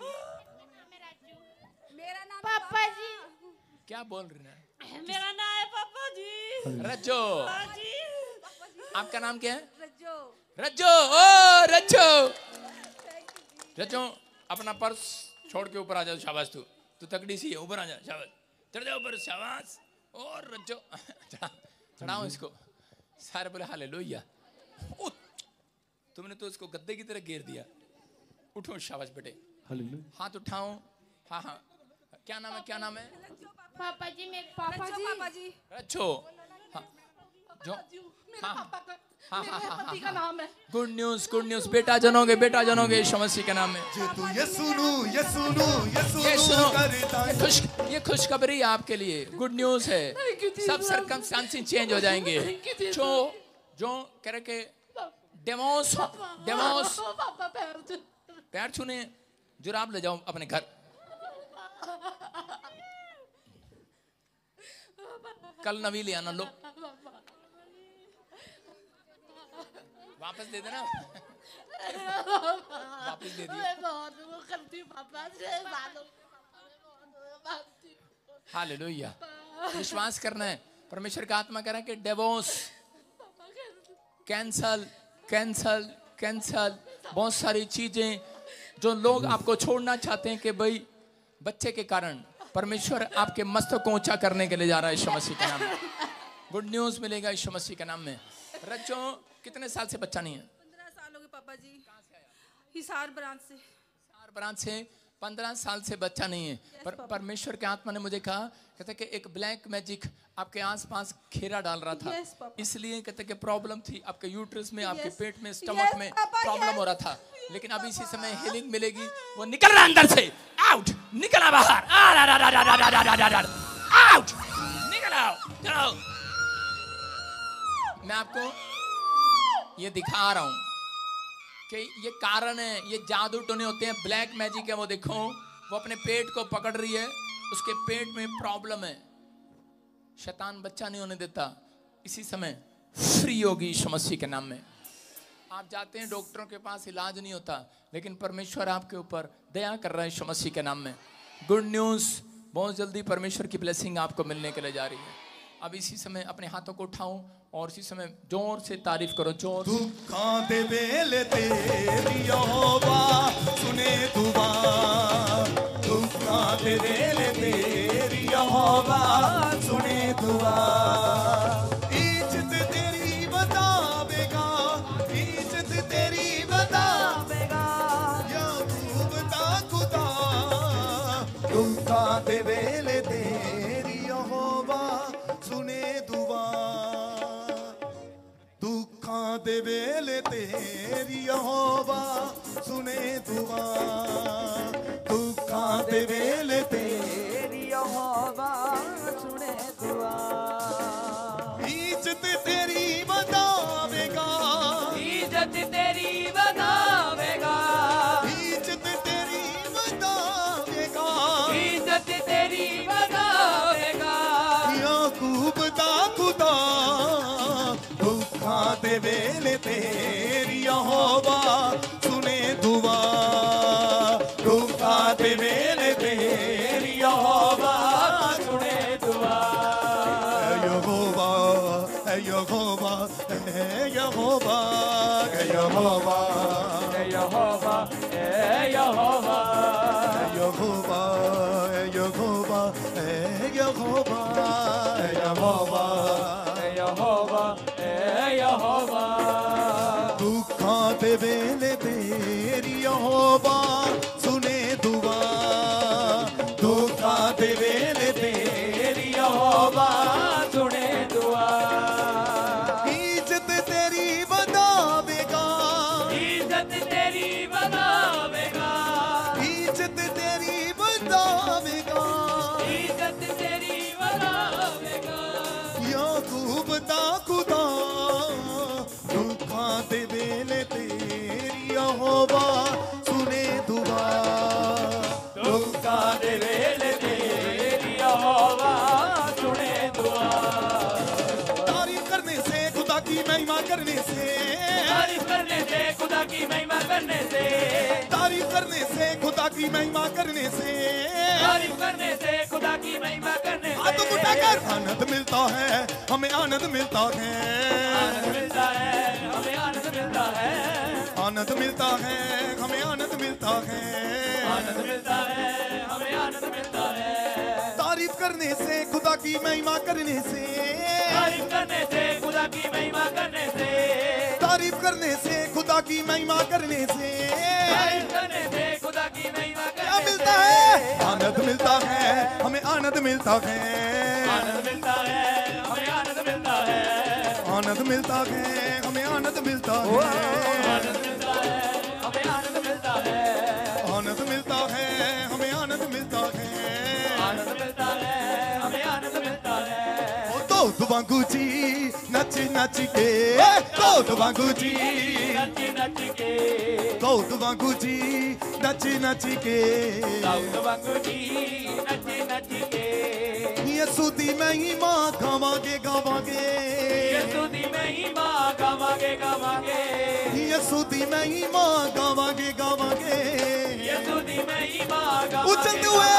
मेरा नाम पापा जी। क्या बोल रहे हैं? मेरा नाम है पापा जी। रज्जो। जी। आपका नाम क्या है? रज्जो। रज्जो, ओ रज्जो। रज्जो, अपना पर्स छोड़ के ऊपर आ जाओ, शाबाश। तू तकड़ी सी है, ऊपर आ जा, शाबाश, चढ़ जाओ ऊपर, शाबाश। और रज्जो, चढ़ाओ इसको। सारे बोले हालेलुया। तुमने तो इसको गद्दे की तरह घेर दिया। उठो, शाबाश बेटे, हाथ उठाओ। हाँ हाँ, क्या नाम है, क्या नाम है? पापा जी, मेरे पापा जी। रज्जो, हाँ जो, हाँ हाँ पति का नाम है। गुड न्यूज, बेटा जनोगे यीशु मसीह के नाम में। ये सुनो करता है। ये खुशखबरी है आपके लिए, गुड न्यूज है। सब सर्कमस्टांसेस चेंज हो जाएंगे। जो कह रहे के डेमोस पैर छूने, जुराब ले जाओ अपने घर। कल नवी ले आना, लो वापस दे देना। वापस दे दिया। हालेलुया। विश्वास करना है। परमेश्वर का आत्मा कह रहा है कि डिवोर्स कैंसल। बहुत सारी चीजें जो लोग आपको छोड़ना चाहते हैं कि भाई बच्चे के कारण, परमेश्वर आपके मस्तक को ऊंचा करने के लिए जा रहा है यीशु मसीह के नाम में। गुड न्यूज मिलेगा यीशु मसीह के नाम में। रज्जो, कितने साल से बच्चा नहीं है? 15 साल हो गए पापा जी। हिसार ब्रांच से 15 साल से बच्चा नहीं है। परमेश्वर के आत्मा ने मुझे कहा, कहते कि एक ब्लैक मैजिक आपके आसपास घेरा डाल रहा था। इसलिए कहते कि प्रॉब्लम थी आपके यूट्रस में, आपके पेट में, स्टमक में प्रॉब्लम हो रहा था। लेकिन अभी इसी समय हीलिंग मिलेगी। वो निकल रहा अंदर से, आउट, निकला बाहर, आउट, निकल आओ। चलो, मैं आपको ये दिखा रहा हूं कि ये कारण है, ये जादू टोने होते हैं, ब्लैक मैजिक है। वो देखो, वो अपने पेट को पकड़ रही है, उसके पेट में प्रॉब्लम है, शैतान बच्चा नहीं होने देता। इसी समय फ्री होगी यीशु मसीह के नाम में। आप जाते हैं डॉक्टरों के पास, इलाज नहीं होता, लेकिन परमेश्वर आपके ऊपर दया कर रहा है यीशु मसीह के नाम में। गुड न्यूज़, बहुत जल्दी परमेश्वर की ब्लेसिंग आपको मिलने के लिए जा रही है। अब इसी समय अपने हाथों को उठाऊं और इसी समय जोर से तारीफ करो, जोर से। दुखां दे वेले तेरी यहोवा सुने दुआ, दुखां दे वेले तेरी यहोवा सुने दुआ। इज्जत तेरी बतावेगा, इज्जत तेरी बतावेगा, याकूब दा खुदा। दुखां दे वेले तेरी यहोवा सुने दुआ, दुखां दे वेले तेरी यहोवा सुने दुआ, दुखां दे वेले तेरी यहोवा सुने दुआ। इज्जत तेरी बतावेगा, इज्जत तेरी बतावेगा, इज्जत तेरी बतावेगा, इज्जत तेरी बतावेगा, याकूब दा खुदा। दुखां दे वेले तेरी यहोवा सुने दुआ, दुखां दे वेले तेरी यहोवा सुने दुआ। यहोवा यहोवा यहोवा यहोवा यहोवा यहोवा यहोवा यहोवा यहोवा यहोवा यहोवा यहोवा। दुखां दे वेले तेरी यहोवा सुने दुआ, दुखां दे वेले तेरी यहोवा सुने दुआ। इज्जत तेरी बतावेगा, इज्जत तेरी बतावेगा, इज्जत तेरी बतावेगा, इज्जत तेरी बतावेगा, याकूब दा खुदा। दुखां दे वेले तेरी यहोवा सुने दुआ, दुखां दे वेले तेरी यहोवा सुने दुआ। तारीफ करने से खुदा की महिमा करने से, तारीफ करने से खुदा की महिमा करने से, तारीफ करने से खुदा की महिमा करने से, तारीफ करने से खुदा की महिमा करने से हाथ उठाकर आनंद मिलता है, हमें आनंद मिलता है, आनंद मिलता है, हमें आनंद मिलता है, आनंद मिलता है, हमें आनंद मिलता है, आनंद मिलता है, हमें आनंद मिलता है। तारीफ करने से खुदा की महिमा करने से, तारीफ करने से खुदा की महिमा करने से, तारीफ करने से खुदा की महिमा करने से तारीफ करने से खुदा की महिमा क्या करने मिलता से है? आनंद मिलता है, हमें आनंद मिलता है, आनंद मिलता है, हमें आनंद मिलता है, आनंद मिलता है, हमें आनंद मिलता है, आनंद मिलता है, हमें आनंद मिलता है, आनंद मिलता है, हमें आनंद मिलता है। आनंद मिलता है, हमें आनंद मिलता है। दौद वांगू जी नच नच के, दौद वांगू जी, नच नच के, दौद वांगू जी नच नच के, दाऊद वांगू जी नच नच के, यीशु दी महिमा गावांगे गावांगे, यीशु दी महिमा गावांगे गावांगे, यीशु दी महिमा गावांगे गावांगे। यीशु दी महिमा गावांगे उछलते हुए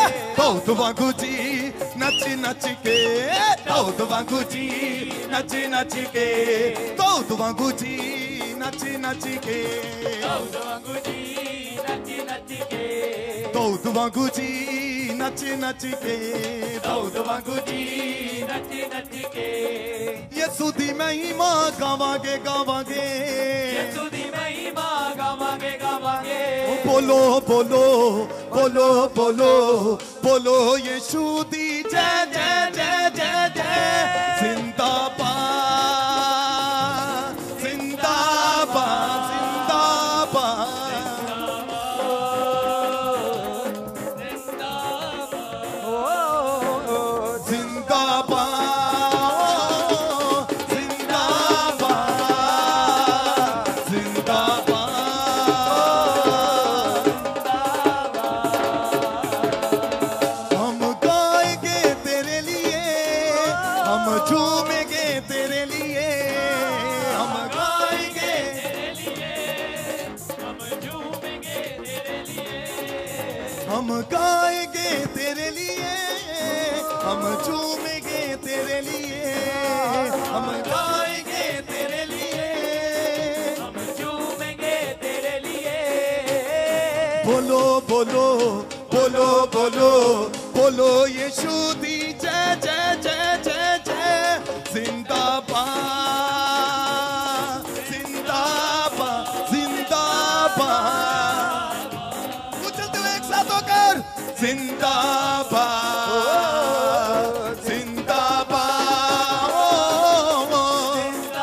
दौद वांगू जी नच नच के, दौद वांगू जी नच नच के, दौद वांगू जी नच नच के, दाऊद वांगू जी नच नच के, दौद वांगू जी नच नच के, दाऊद वांगू जी नच नच के, यीशु दी महिमा गावांगे गावांगे। यीशु दी महिमा गावांगे गावांगे। बोलो बोलो बोलो बोलो बोलो यीशु दी जय जय जय जय जय। जिंदाबाद जिंदाबाद जिंदाबाद जिंदाबाद जिंदाबाद। हम गाएंगे तेरे लिए, हम गाएंगे तेरे लिए, हम झूमेंगे तेरे लिए, हम गाएंगे तेरे लिए, हम झूमेंगे तेरे लिए। बोलो बोलो बोलो बोलो बोलो यीशु दी जय जय जय जय जय। जिंदाबाद जिंदाबाद जिंदाबाद। उछलते हुए एक साथ होकर जिंदाबाद जिंदाबाद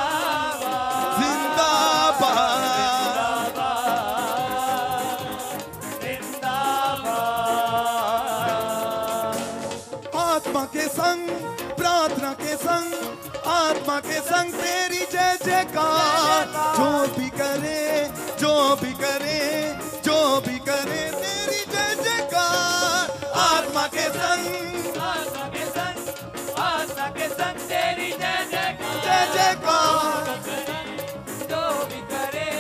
जिंदाबाद। आत्मा के संग प्रार्थना के संग, आत्मा के संग तेरी जय जयकार। जो भी करे जो भी करे जो भी करे तेरी जय जयकार। आत्मा के संग आत्मा के संग, आत्मा के संग तेरी जय जयकार। जय जयकार। जो भी करे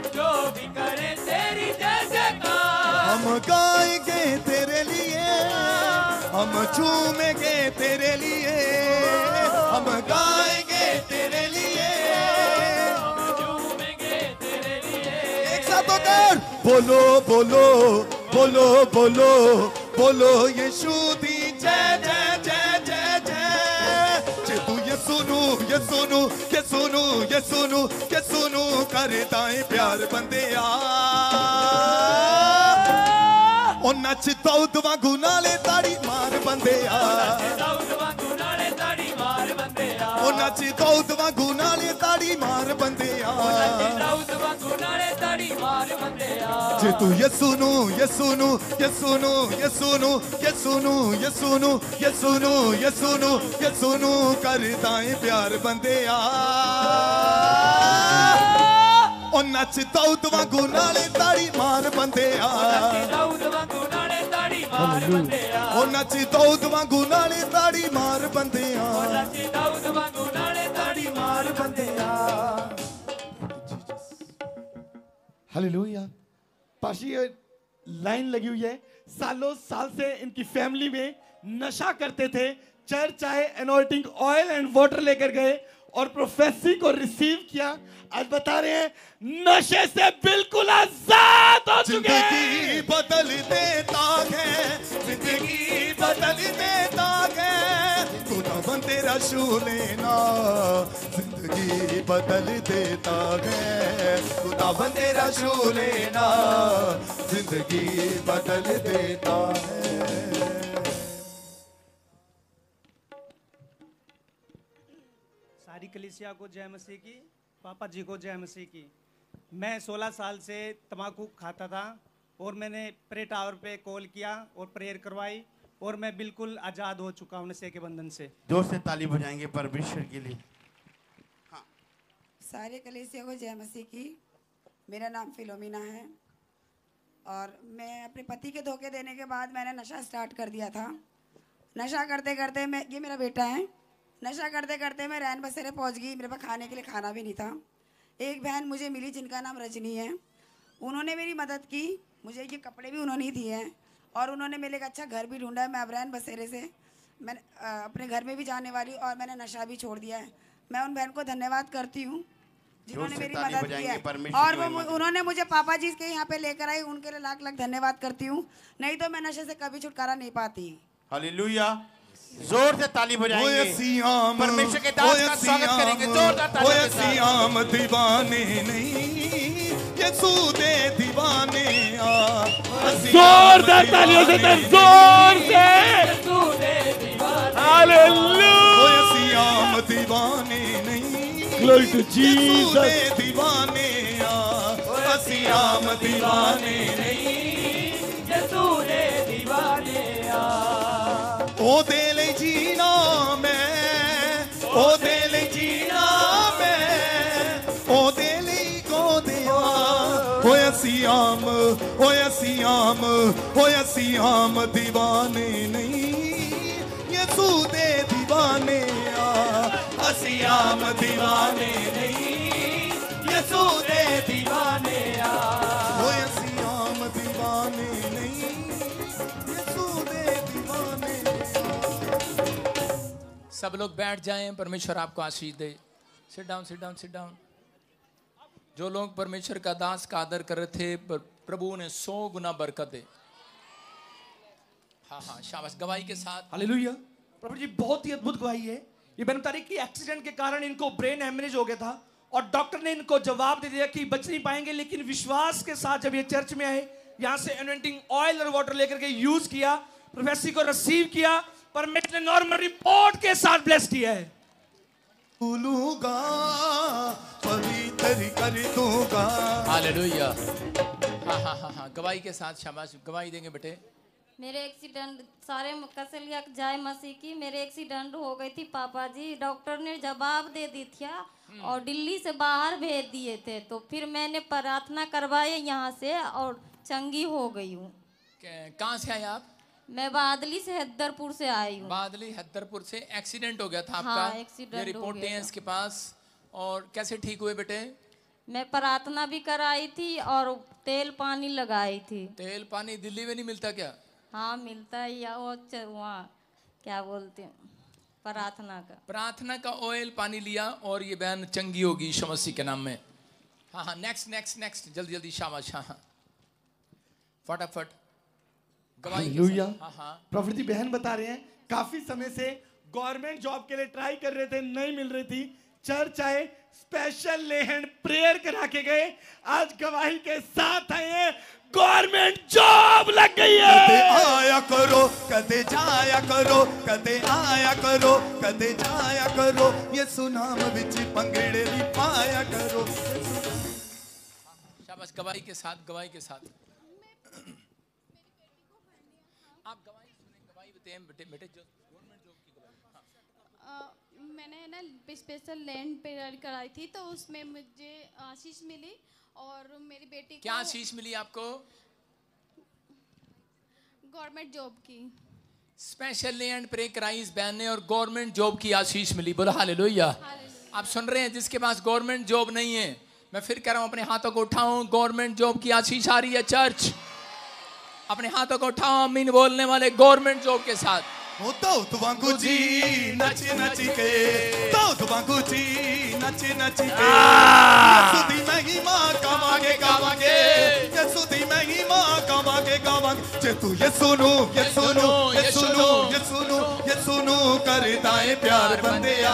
तेरी जय जयकार। हम गाएंगे तेरे लिए, हम झूमेंगे तेरे लिए, हम गाएंगे तेरे लिए, हम झूमेंगे तेरे लिए। एक साथ होकर बोलो बोलो बोलो बोलो बोलो यीशु दी जय जय जय जय जय। जे तू ये सुनू ये सुनू ये सुनू ये सुनू ये सुनू करता है प्यार बंदे आ। ओ नच दाऊद वांगू नाले ताड़ी मार बंदे आ। दाऊद वांगू नाले ताड़ी मार बंदे आ। ओ नच दाऊद वांगू नाले ताड़ी मार बंदे आ। दाऊद वांगू नाले ताड़ी मार बंदे आ। जे तू ये सुनू ये सुनू ये सुनू ये सुनू ये सुनू ये सुनू ये सुनू ये सुनू ये सुनू करता है प्यार बंदे आ। ओ नच दाऊद वांगू नाले ताड़ी मार बंदे आ। दाऊद वांगू नाले ताड़ी मार बंदे आ। ओ नच दाऊद वांगू नाले ताड़ी मार बंदे आ। दाऊद वांगू नाले ताड़ी मार बंदे आ। हालेलुया। पाशी ये लाइन लगी हुई है, सालों साल से इनकी फैमिली में नशा करते थे। चर्च आए, एनॉइंटिंग ऑयल एंड वाटर लेकर गए और प्रोफेसी को रिसीव किया। आज बता रहे हैं नशे से बिल्कुल आजाद हो चुके हैं। जिंदगी बदल देता है, जिंदगी बदल देता है, खुदावन तेरा छू लेना। जिंदगी बदल देता है, खुदावन तेरा छू लेना। जिंदगी बदल देता है। सारी कलीसिया को जय मसीह की, पापा जी को जय मसीह की। मैं 16 साल से तम्बाकू खाता था और मैंने प्रे टावर पे कॉल किया और प्रेयर करवाई और मैं बिल्कुल आज़ाद हो चुका हूँ नशे के बंधन से। जोर से ताली बजाएंगे परमेश्वर के लिए। सारे कलीसिया को जय मसीह की। मेरा नाम फिलोमिना है और मैं अपने पति के धोखे देने के बाद मैंने नशा स्टार्ट कर दिया था। नशा करते करते मैं, ये मेरा बेटा है, नशा करते करते मैं रैन बसेरे पहुंच गई। मेरे पास खाने के लिए खाना भी नहीं था। एक बहन मुझे मिली जिनका नाम रजनी है, उन्होंने मेरी मदद की। मुझे ये कपड़े भी उन्होंने ही दिए हैं और उन्होंने मेरे एक अच्छा घर भी ढूंढा है। मैं अब रैन बसेरे से मैं अपने घर में भी जाने वाली हूँ और मैंने नशा भी छोड़ दिया है। मैं उन बहन को धन्यवाद करती हूँ जिन्होंने मेरी मदद की है और वो उन्होंने मुझे पापा जी के यहाँ पे लेकर आई। उनके लिए लाख लाख धन्यवाद करती हूँ, नहीं तो मैं नशे से कभी छुटकारा नहीं पाती। हालेलुया। जोर से ताली बजाएंगे, परमेश्वर के दास का स्वागत करेंगे। जोरदार ताली के साथ। सियाम दीवाने नहीं, यीशु दे दीवाने आ। जोरदार तालियों से, जोर से। हालेलुया। सियाम दीवाने नहीं, Glory to यीशु Jesus. दे दीवाने आ। सियाम दीवाने नहीं, यीशु दे दीवाने आ। ओ दे ले जीना मैं, ओ दे ले जीना मैं, ओ दे ले को दिया। होया सियाम, होया सियाम, होया सियाम दीवाने नहीं, यीशु दे दीवाने आ। सियाम दीवाने नहीं, यीशु दे दीवाने आ। होया सियाम दीवाने नहीं, यीशु दे सब लोग बैठ जाएं, परमेश्वर आपको आशीष दे। Sit down, sit down, sit down. जो लोग परमेश्वर का दास का आदर कर रहे थे, प्रभु ने 100 गुना बरकत दे। हाँ हाँ, शाबाश। गवाही के साथ हालेलुया। प्रभु जी बहुत ही अद्भुत गवाही है। ये बहन बता रही कि एक्सीडेंट के कारण इनको ब्रेन हेमरेज हो गया था और डॉक्टर ने इनको जवाब दे दिया कि बच नहीं पाएंगे, लेकिन विश्वास के साथ जब ये चर्च में आए, यहाँ से एनोइंटिंग ऑयल और वाटर लेकर के यूज किया, प्रोफेसी को रिसीव किया, परमेश्वर ने नॉर्मल रिपोर्ट के साथ ब्लेस किया है। भूलूंगा पवित्र कर दूंगा। हालेलुया। हाँ हाँ हाँ हाँ, गवाही के साथ शाबाश। गवाही देंगे बेटे। मेरे एक्सीडेंट सारे कसलिया जय मसीह की, मेरे एक्सीडेंट हो गई थी पापा जी। डॉक्टर ने जवाब दे दी थी और दिल्ली से बाहर भेज दिए थे, तो फिर मैंने प्रार्थना करवाई यहाँ से और चंगी हो गई हूँ। कहाँ से आए आप? मैं बादली से हैदरपुर से आई हूँ। बादली हैदरपुर से। एक्सीडेंट हो गया था आपका? हाँ, एक्सीडेंट ये रिपोर्ट हो गया है इसके पास। और कैसे ठीक हुए बेटे? मैं प्रार्थना भी कराई थी और तेल पानी लगाई थी। तेल पानी दिल्ली में नहीं मिलता क्या? हाँ मिलता है, या वहाँ क्या बोलते हैं, प्रार्थना का ऑयल पानी लिया और ये बहन चंगी होगी यीशु मसीह के नाम में। हाँ हाँ, नेक्स्ट नेक्स्ट नेक्स्ट, जल्दी जल्दी शाबाश। हाँ हाँ, फटाफट गवाही। हाँ हाँ। प्रॉफिट जी बहन बता रहे हैं काफी समय से गवर्नमेंट जॉब के लिए ट्राई कर रहे थे, नहीं मिल रही थी। चर्च आए, स्पेशल ले हैंड प्रेयर करा के गए, आज गवाही के साथ आए हैं, गवर्नमेंट जॉब लग गई है। कदे आया करो, कदे जाया करो, कदे आया करो, कदे जाया करो, ये सुनाम विच पंगड़े भी पाया करो। शाबाश। गवाही के साथ, गवाही के साथ। आप गवाही सुने, गवाही बताएं बेटे। बेटे जो गवर्नमेंट जॉब की गवाही। मैंने ना स्पेशल लैंड प्रेयर कराई थी, तो उसमें मुझे आशीष मिली और मेरी बेटी को। क्या आशीष मिली आपको? गवर्नमेंट जॉब की। स्पेशल लैंड प्रे कराई इस बहन ने और गवर्नमेंट जॉब की आशीष मिली। बोलो हालेलुया। आप सुन रहे हैं, जिसके पास गवर्नमेंट जॉब नहीं है, मैं फिर कह रहा हूं, अपने हाथों को उठाओ, गवर्नमेंट जॉब की आशीष आ रही है। चर्च अपने हाथों को उठाओ, आमीन बोलने वाले गवर्नमेंट जॉब के साथ। दाऊद वांगू जी नच नच के, दाऊद वांगू जी नच नच के, यीशु दी महिमा गावांगे गावांगे, यीशु दी महिमा गावांगे गावांगे। जे तू ये सुनो ये सुनो ये सुनो ये सुनो ये सुनो करदा है प्यार बंदिया,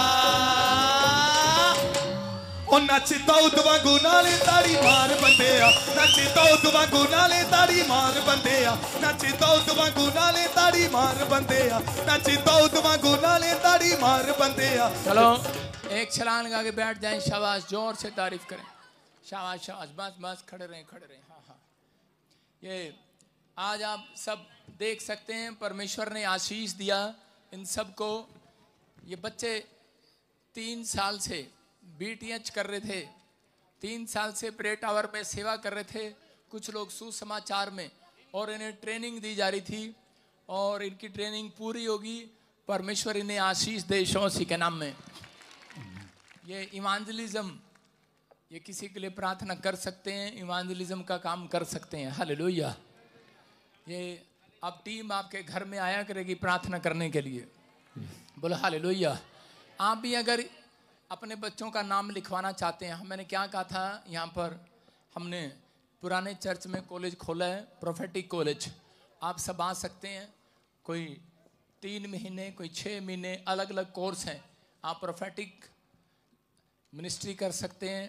ओ नच दाऊद वांगू नाले ताड़ी मार बंदिया, नच दाऊद वांगू नाले ताड़ी मार बंदिया, नच दाऊद वांगू नाले ताड़ी मार बंदिया, नच दाऊद वांगू नाले ताड़ी मार बंदिया। चलो एक छलांग लगा के बैठ जाएं। शाबाश, जोर से तारीफ करें। शाबाश शाबाश, बस बस, खड़े रहें खड़े रहें। हाँ हाँ, ये आज आप सब देख सकते हैं, परमेश्वर ने आशीष दिया इन सब को। ये बच्चे 3 साल से BTH कर रहे थे, 3 साल से प्रे टावर में सेवा कर रहे थे, कुछ लोग सुसमाचार में, और इन्हें ट्रेनिंग दी जा रही थी और इनकी ट्रेनिंग पूरी होगी। परमेश्वर इन्हें आशीष दे यीशु मसीह के नाम में। ये इवांजलिज्म, ये किसी के लिए प्रार्थना कर सकते हैं, इवांजलिज्म का काम कर सकते हैं। हालेलुया। ये अब टीम आपके घर में आया करेगी प्रार्थना करने के लिए। बोलो हालेलुया। आप भी अगर अपने बच्चों का नाम लिखवाना चाहते हैं, मैंने क्या कहा था, यहाँ पर हमने पुराने चर्च में कॉलेज खोला है, प्रोफेटिक कॉलेज। आप सब आ सकते हैं, कोई 3 महीने, कोई 6 महीने, अलग अलग कोर्स हैं। आप प्रोफेटिक मिनिस्ट्री कर सकते हैं,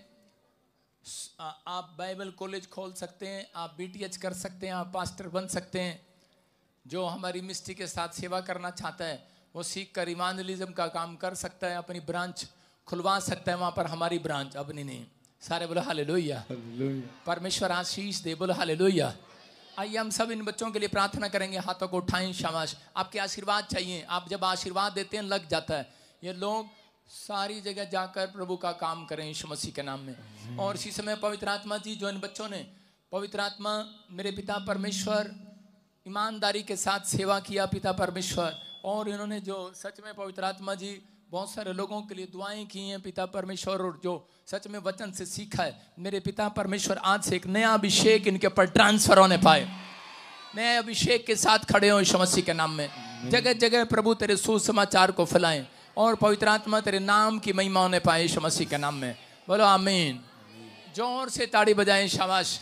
आप बाइबल कॉलेज खोल सकते हैं, आप BTH कर सकते हैं, आप पास्टर बन सकते हैं। जो हमारी मिनिस्ट्री के साथ सेवा करना चाहता है वो सीख कर इवांजलिज्म का काम कर सकता है, अपनी ब्रांच खुलवा सकता है वहाँ पर। हमारी ब्रांच अपनी नहीं। सारे बोलो हालेलुया। परमेश्वर आशीष दे। बोलो हालेलुया। आइए हम सब इन बच्चों के लिए प्रार्थना करेंगे। हाथों को उठाएं। शाबाश। आपके आशीर्वाद चाहिए, आप जब आशीर्वाद देते हैं लग जाता है। ये लोग सारी जगह जाकर प्रभु का काम करें यीशु मसीह के नाम में। और इसी समय पवित्र आत्मा जी, जो इन बच्चों ने, पवित्र आत्मा मेरे पिता परमेश्वर ईमानदारी के साथ सेवा किया पिता परमेश्वर, और इन्होंने जो सच में पवित्र आत्मा जी बहुत सारे लोगों के लिए दुआएं की हैं पिता परमेश्वर, और जो सच में वचन से सीखा है मेरे पिता परमेश्वर, आज से एक नया अभिषेक इनके ऊपर ट्रांसफर होने पाए। नए अभिषेक के साथ खड़े हो यीशु मसीह के नाम में। जगह जगह प्रभु तेरे सुसमाचार को फैलाएं और पवित्र आत्मा तेरे नाम की महिमा होने पाए यीशु मसीह के नाम में। बोलो आमीन। जोर से ताड़ी बजाएं, शाबाश।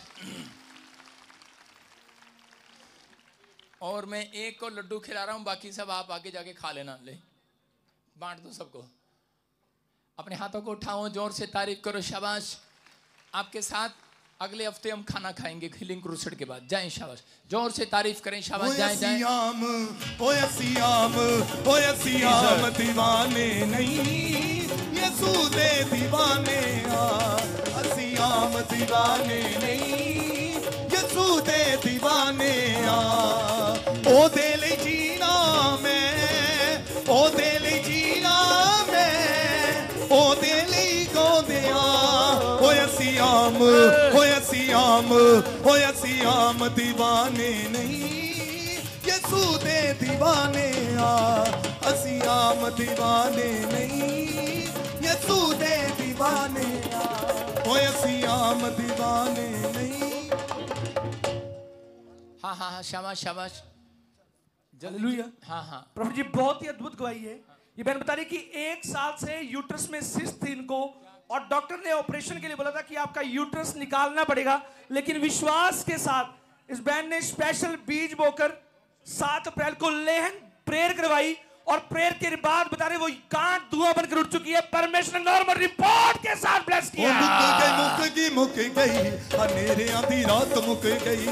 और मैं एक को लड्डू खिला रहा हूं, बाकी सब आप आगे जाके खा लेना। ले बांट दो सबको। अपने हाथों को उठाओ, जोर से तारीफ करो, शाबाश। आपके साथ अगले हफ्ते हम खाना खाएंगे हीलिंग क्रूसेड के बाद। जाएं, शाबाश। जोर से तारीफ करें, शाबाश। जाएं जाएं। ओए सियाम दीवाने नहीं, यीशु दे दीवाने सियाम दीवाने नहीं, यीशु दे दीवाने ओ दे ले जीना मैं, ओ दे ले जीना मैं, ओ दे ले गोदिया। ओए सियाम दीवाने नहीं, यीशु दे दीवाने सियाम दीवाने नहीं, यीशु दे दीवाने ओए सियाम दीवाने नहीं। हाँ हाँ हाँ, शाबाश शाबाश। हालेलुया। हाँ हाँ प्रभु जी बहुत ही अद्भुत गवाही है। ये बहन बता रही कि 1 साल से यूट्रस में सिस्ट थी इनको, और डॉक्टर ने ऑपरेशन के लिए बोला था कि आपका यूट्रस निकालना पड़ेगा, लेकिन विश्वास के साथ इस बहन ने स्पेशल बीज बोकर 7 अप्रैल को लेहन प्रेयर करवाई, और प्रेयर के बाद बता रहे वो गांठ धुआं बनकर उठ चुकी है। परमेश्वर ने नॉर्मल रिपोर्ट के साथ ब्लेस किया। मुक गई अनेरे आधी रात, मुक गई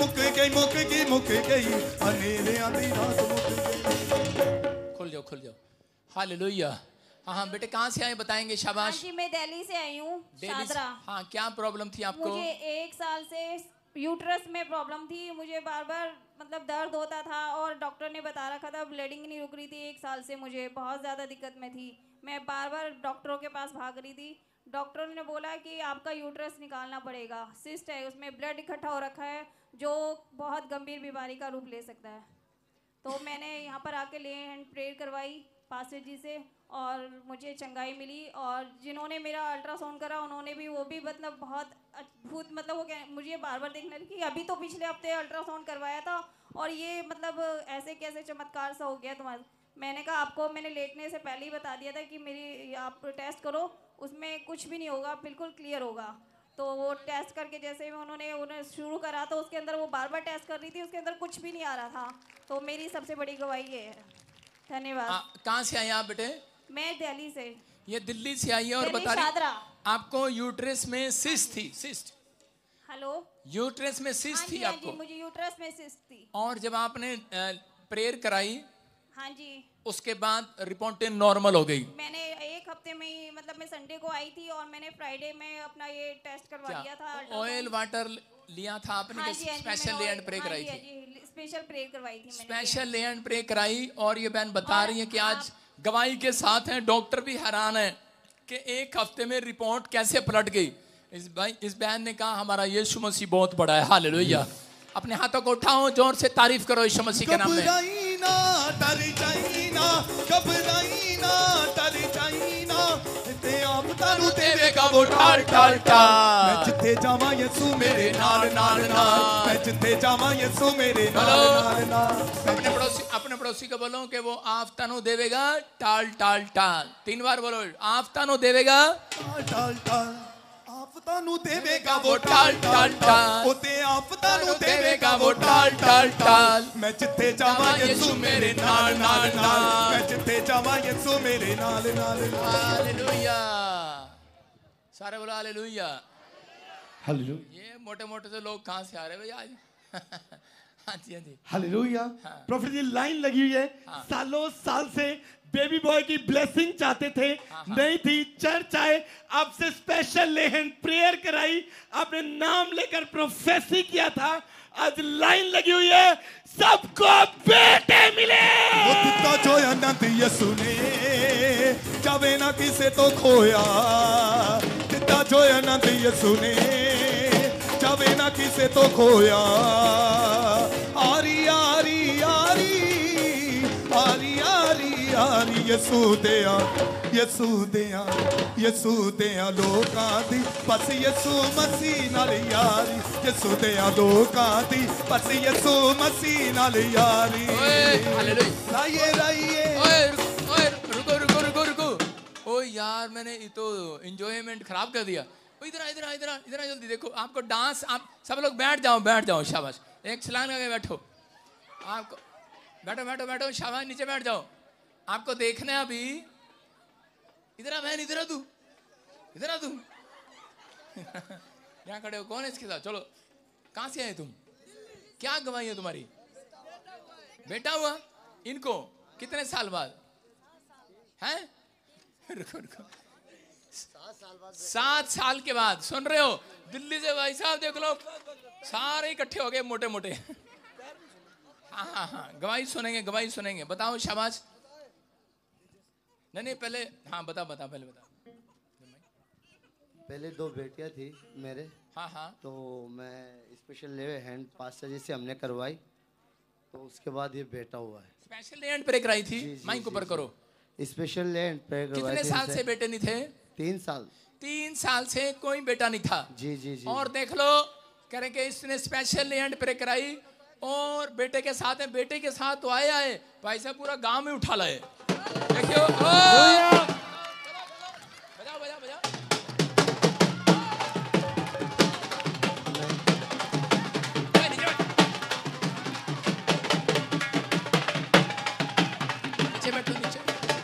अनेरे आधी रात मुक गई। खुल जाओ। हालेलुया। हाँ बेटे, कहाँ से आए बताएंगे, शाबाश। हाँ जी, मैं दिल्ली से आई हूँ, शादरा। हाँ, क्या प्रॉब्लम थी आपको? मुझे 1 साल से यूट्रस में प्रॉब्लम थी। मुझे बार बार मतलब दर्द होता था, और डॉक्टर ने बता रखा था ब्लीडिंग नहीं रुक रही थी। 1 साल से मुझे बहुत ज़्यादा दिक्कत में थी। मैं बार बार डॉक्टरों के पास भाग रही थी। डॉक्टर ने बोला कि आपका यूट्रस निकालना पड़ेगा, सिस्ट है, उसमें ब्लड इकट्ठा हो रखा है, जो बहुत गंभीर बीमारी का रूप ले सकता है। तो मैंने यहाँ पर आके ले हैंड प्रेयर करवाई पास्टर जी से, और मुझे चंगाई मिली। और जिन्होंने मेरा अल्ट्रासाउंड करा उन्होंने भी, वो भी मतलब बहुत अद्भुत, मतलब वो मुझे बार बार देखने लगी कि अभी तो पिछले हफ्ते अल्ट्रासाउंड करवाया था, और ये मतलब ऐसे कैसे चमत्कार सा हो गया तुम्हारा। मैंने कहा आपको मैंने लेटने से पहले ही बता दिया था कि मेरी आप टेस्ट करो, उसमें कुछ भी नहीं होगा, बिल्कुल क्लियर होगा। तो वो टेस्ट करके जैसे उन्हें शुरू करा, तो उसके अंदर वो बार बार टेस्ट कर रही थी, उसके अंदर कुछ भी नहीं आ रहा था। तो मेरी सबसे बड़ी गवाही ये है। धन्यवाद। कहाँ से आई आप बेटे? मैं दिल्ली से। ये दिल्ली से आई है, और बता रही आपको यूट्रस में सिस्ट थी। सिस्ट, हेलो, यूट्रस में सिस्ट थी आपको? मुझे यूट्रस में सिस्ट थी। और जब आपने प्रेयर कराई, हाँ जी, उसके बाद रिपोर्ट नॉर्मल हो गई। मैंने 1 हफ्ते में ही, मतलब मैं संडे को आई थी, और मैंने फ्राइडे में अपना ये टेस्ट करवा लिया था। ऑयल वाटर लिया था आपने? हाँ स्पेशल ले एंड प्रे कराई थी? स्पेशल प्रे करवाई थी मैंने। स्पेशल ले एंड प्रे कराई। और ये बहन बता रही है कि आज गवाही के साथ हैं, डॉक्टर भी हैरान है कि 1 हफ्ते में रिपोर्ट कैसे पलट गई। इस बहन ने कहा हमारा यीशु मसीह बहुत बड़ा है। हालेलुया। अपने हाथों को उठाओ, जोर से तारीफ करो यीशु मसीह के नाम में। वो टाल टाल टाल, मैं जिथे जावा यीशु मेरे नाल नाल नाल, मैं जिथे जावा यीशु मेरे नाल नाल नाल। अपने पड़ोसी को बोलो कि वो आफतानु देवेगा टाल टाल टाल। 3 बार बोलो, आफतानु देवेगा टाल टाल टाल, आफतानु देवेगा वो टाल टाल टाल, ओते आफतानु देवेगा वो टाल टाल टाल। मैं जिथे जावा यीशु मेरे नाल नाल नाल, मैं जिथे जावा यीशु मेरे नाल नाल नाल। हालेलुया। सारे बोलो हालेलुया। हालेलुया। ये मोटे मोटे से लोग कहाँ से आ रहे हैं भाई आज? हाँ जी, हाँ जी। हालेलुया। प्रॉफिट जी लाइन लगी हुई है। सालों साल से बेबी बॉय की ब्लेसिंग चाहते थे, नहीं थी। चर्च आए, आपसे स्पेशल लेहन प्रेयर कराई, आपने नाम लेकर प्रोफेसी किया था। आज लाइन लगी हुई है, सबको बेटे मिले। वो दिता जो अनंत यीशु ने, जावे ना किसे तो खोया। दिता जो अनंत यीशु ने, जावे ना किसे तो खोया। आरी आरी आरी आरी आरी आरी यीशु दिया, यीशु दिया, यीशु दिया लोकां दी, बस यीशु मसीह नाल यारी। यीशु दिया लोकां दी, बस यीशु मसीह नाल यारी। हालेलुया। यार मैंने ये तो एंजॉयमेंट खराब कर दिया। इधर इधर इधर इधर जल्दी देखो, आपको डांस, आप सब लोग बैठ जाओ, शाबाश, एक छलांग लगा बैठो, आपको बैठो बैठो बैठो, शाबाश, नीचे बैठ जाओ, आपको देखना है अभी। इधर आ बहन, इधर आ तू, इधर आ तू। यहाँ खड़े हो, कौन है इसके साथ? चलो, कहाँ से आए तुम? क्या गवाही है तुम्हारी? बेटा हुआ इनको कितने साल बाद हैं? रुको रुको, 7 साल के बाद। सुन रहे हो? दिल्ली से भाई साहब देख लो, सारे इकट्ठे हो गए मोटे मोटे। हाँ हाँ हाँ, गवाही सुनेंगे, गवाही सुनेंगे। बताओ, शाबाश। नहीं पहले, हाँ बता पहले बता। पहले 2 बेटियां थी मेरे। हाँ हाँ। तो मैं स्पेशल ले हैंड पास्टर जी से हमने करवाई, तो उसके बाद ये बेटा हुआ है। स्पेशल हैंड प्रे कराई थी? माइक ऊपर करो। स्पेशल हैंड प्रे करवाई। कितने साल से बेटे नहीं थे? 3 साल। 3 साल से कोई बेटा नहीं था। जी जी जी। और देख लो, कह रहे कि इसने स्पेशल हैंड प्रे कराई और बेटे के साथ है, बेटे के साथ तो आए भाई साहब, पूरा गांव में उठा लाए। देखियो, बजाओ बजाओ बजाओ। नीचे बैठो, नीचे।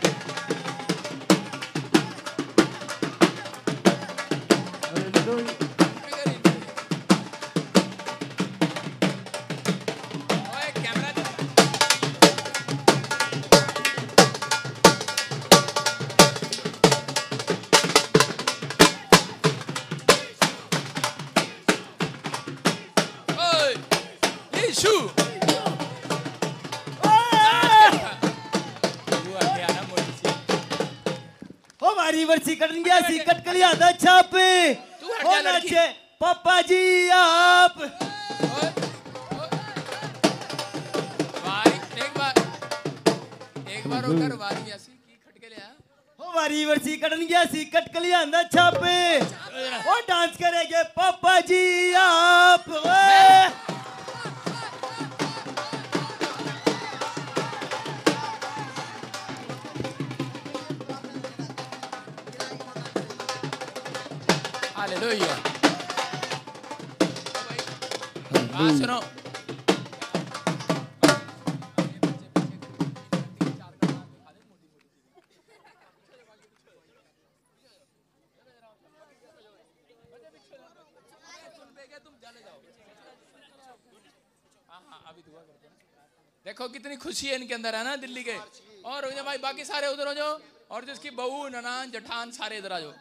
कट कलिया दा छापे हो नाचे पापा जी आप। एक बार होकर वारी ऐसी की खटके ले आ। हो वारी वर्सी कटन गया सी कट कलिया दा छापे ओ डांस करेंगे पापा जी आप। हालेलुया। सुनो, देखो कितनी खुशी है इनके अंदर, है ना, दिल्ली के। और भाई बाकी सारे उधर हो जाओ, और जिसकी बहू ननान जठान सारे इधर आ जाओ।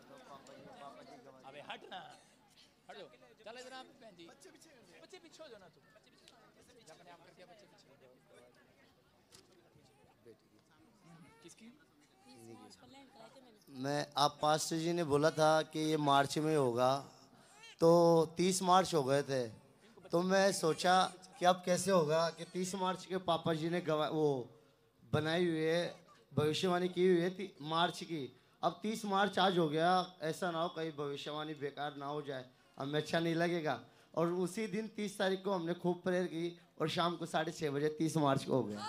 मैं, आप पास्टर जी ने बोला था कि ये मार्च में होगा, तो 30 मार्च हो गए थे, तो मैं सोचा कि अब कैसे होगा कि 30 मार्च के पापा जी ने वो बनाई हुई है, भविष्यवाणी की हुई है मार्च की। अब 30 मार्च आज हो गया, ऐसा ना हो कहीं भविष्यवाणी बेकार ना हो जाए, हमें अच्छा नहीं लगेगा। और उसी दिन 30 तारीख को हमने खूब प्रेयर की और शाम को 6:30 बजे 30 मार्च को हो गया।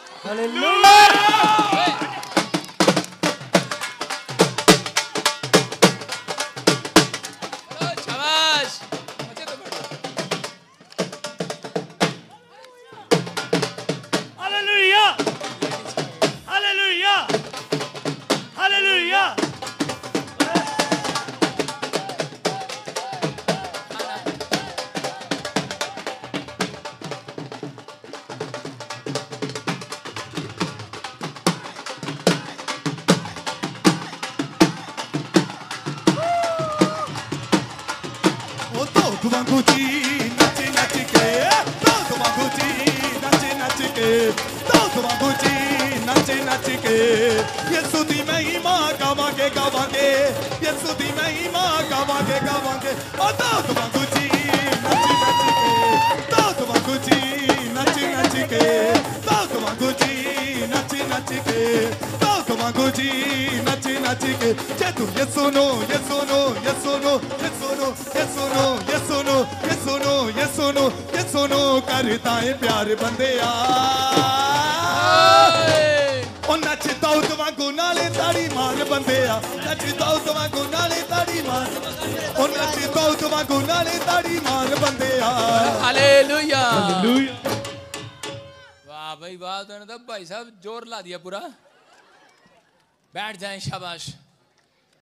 प्यार बंदे ओ नच दाऊद वांगू नाले ताड़ी मार बंदे आ नच दो तवागो नाले ताड़ी मार ओ नच दो तवागो नाले ताड़ी मार बंदे आ हालेलुया वाह भाई वाह। तो भाई साहब जोर ला दिया पूरा। बैठ जाएं, शाबाश।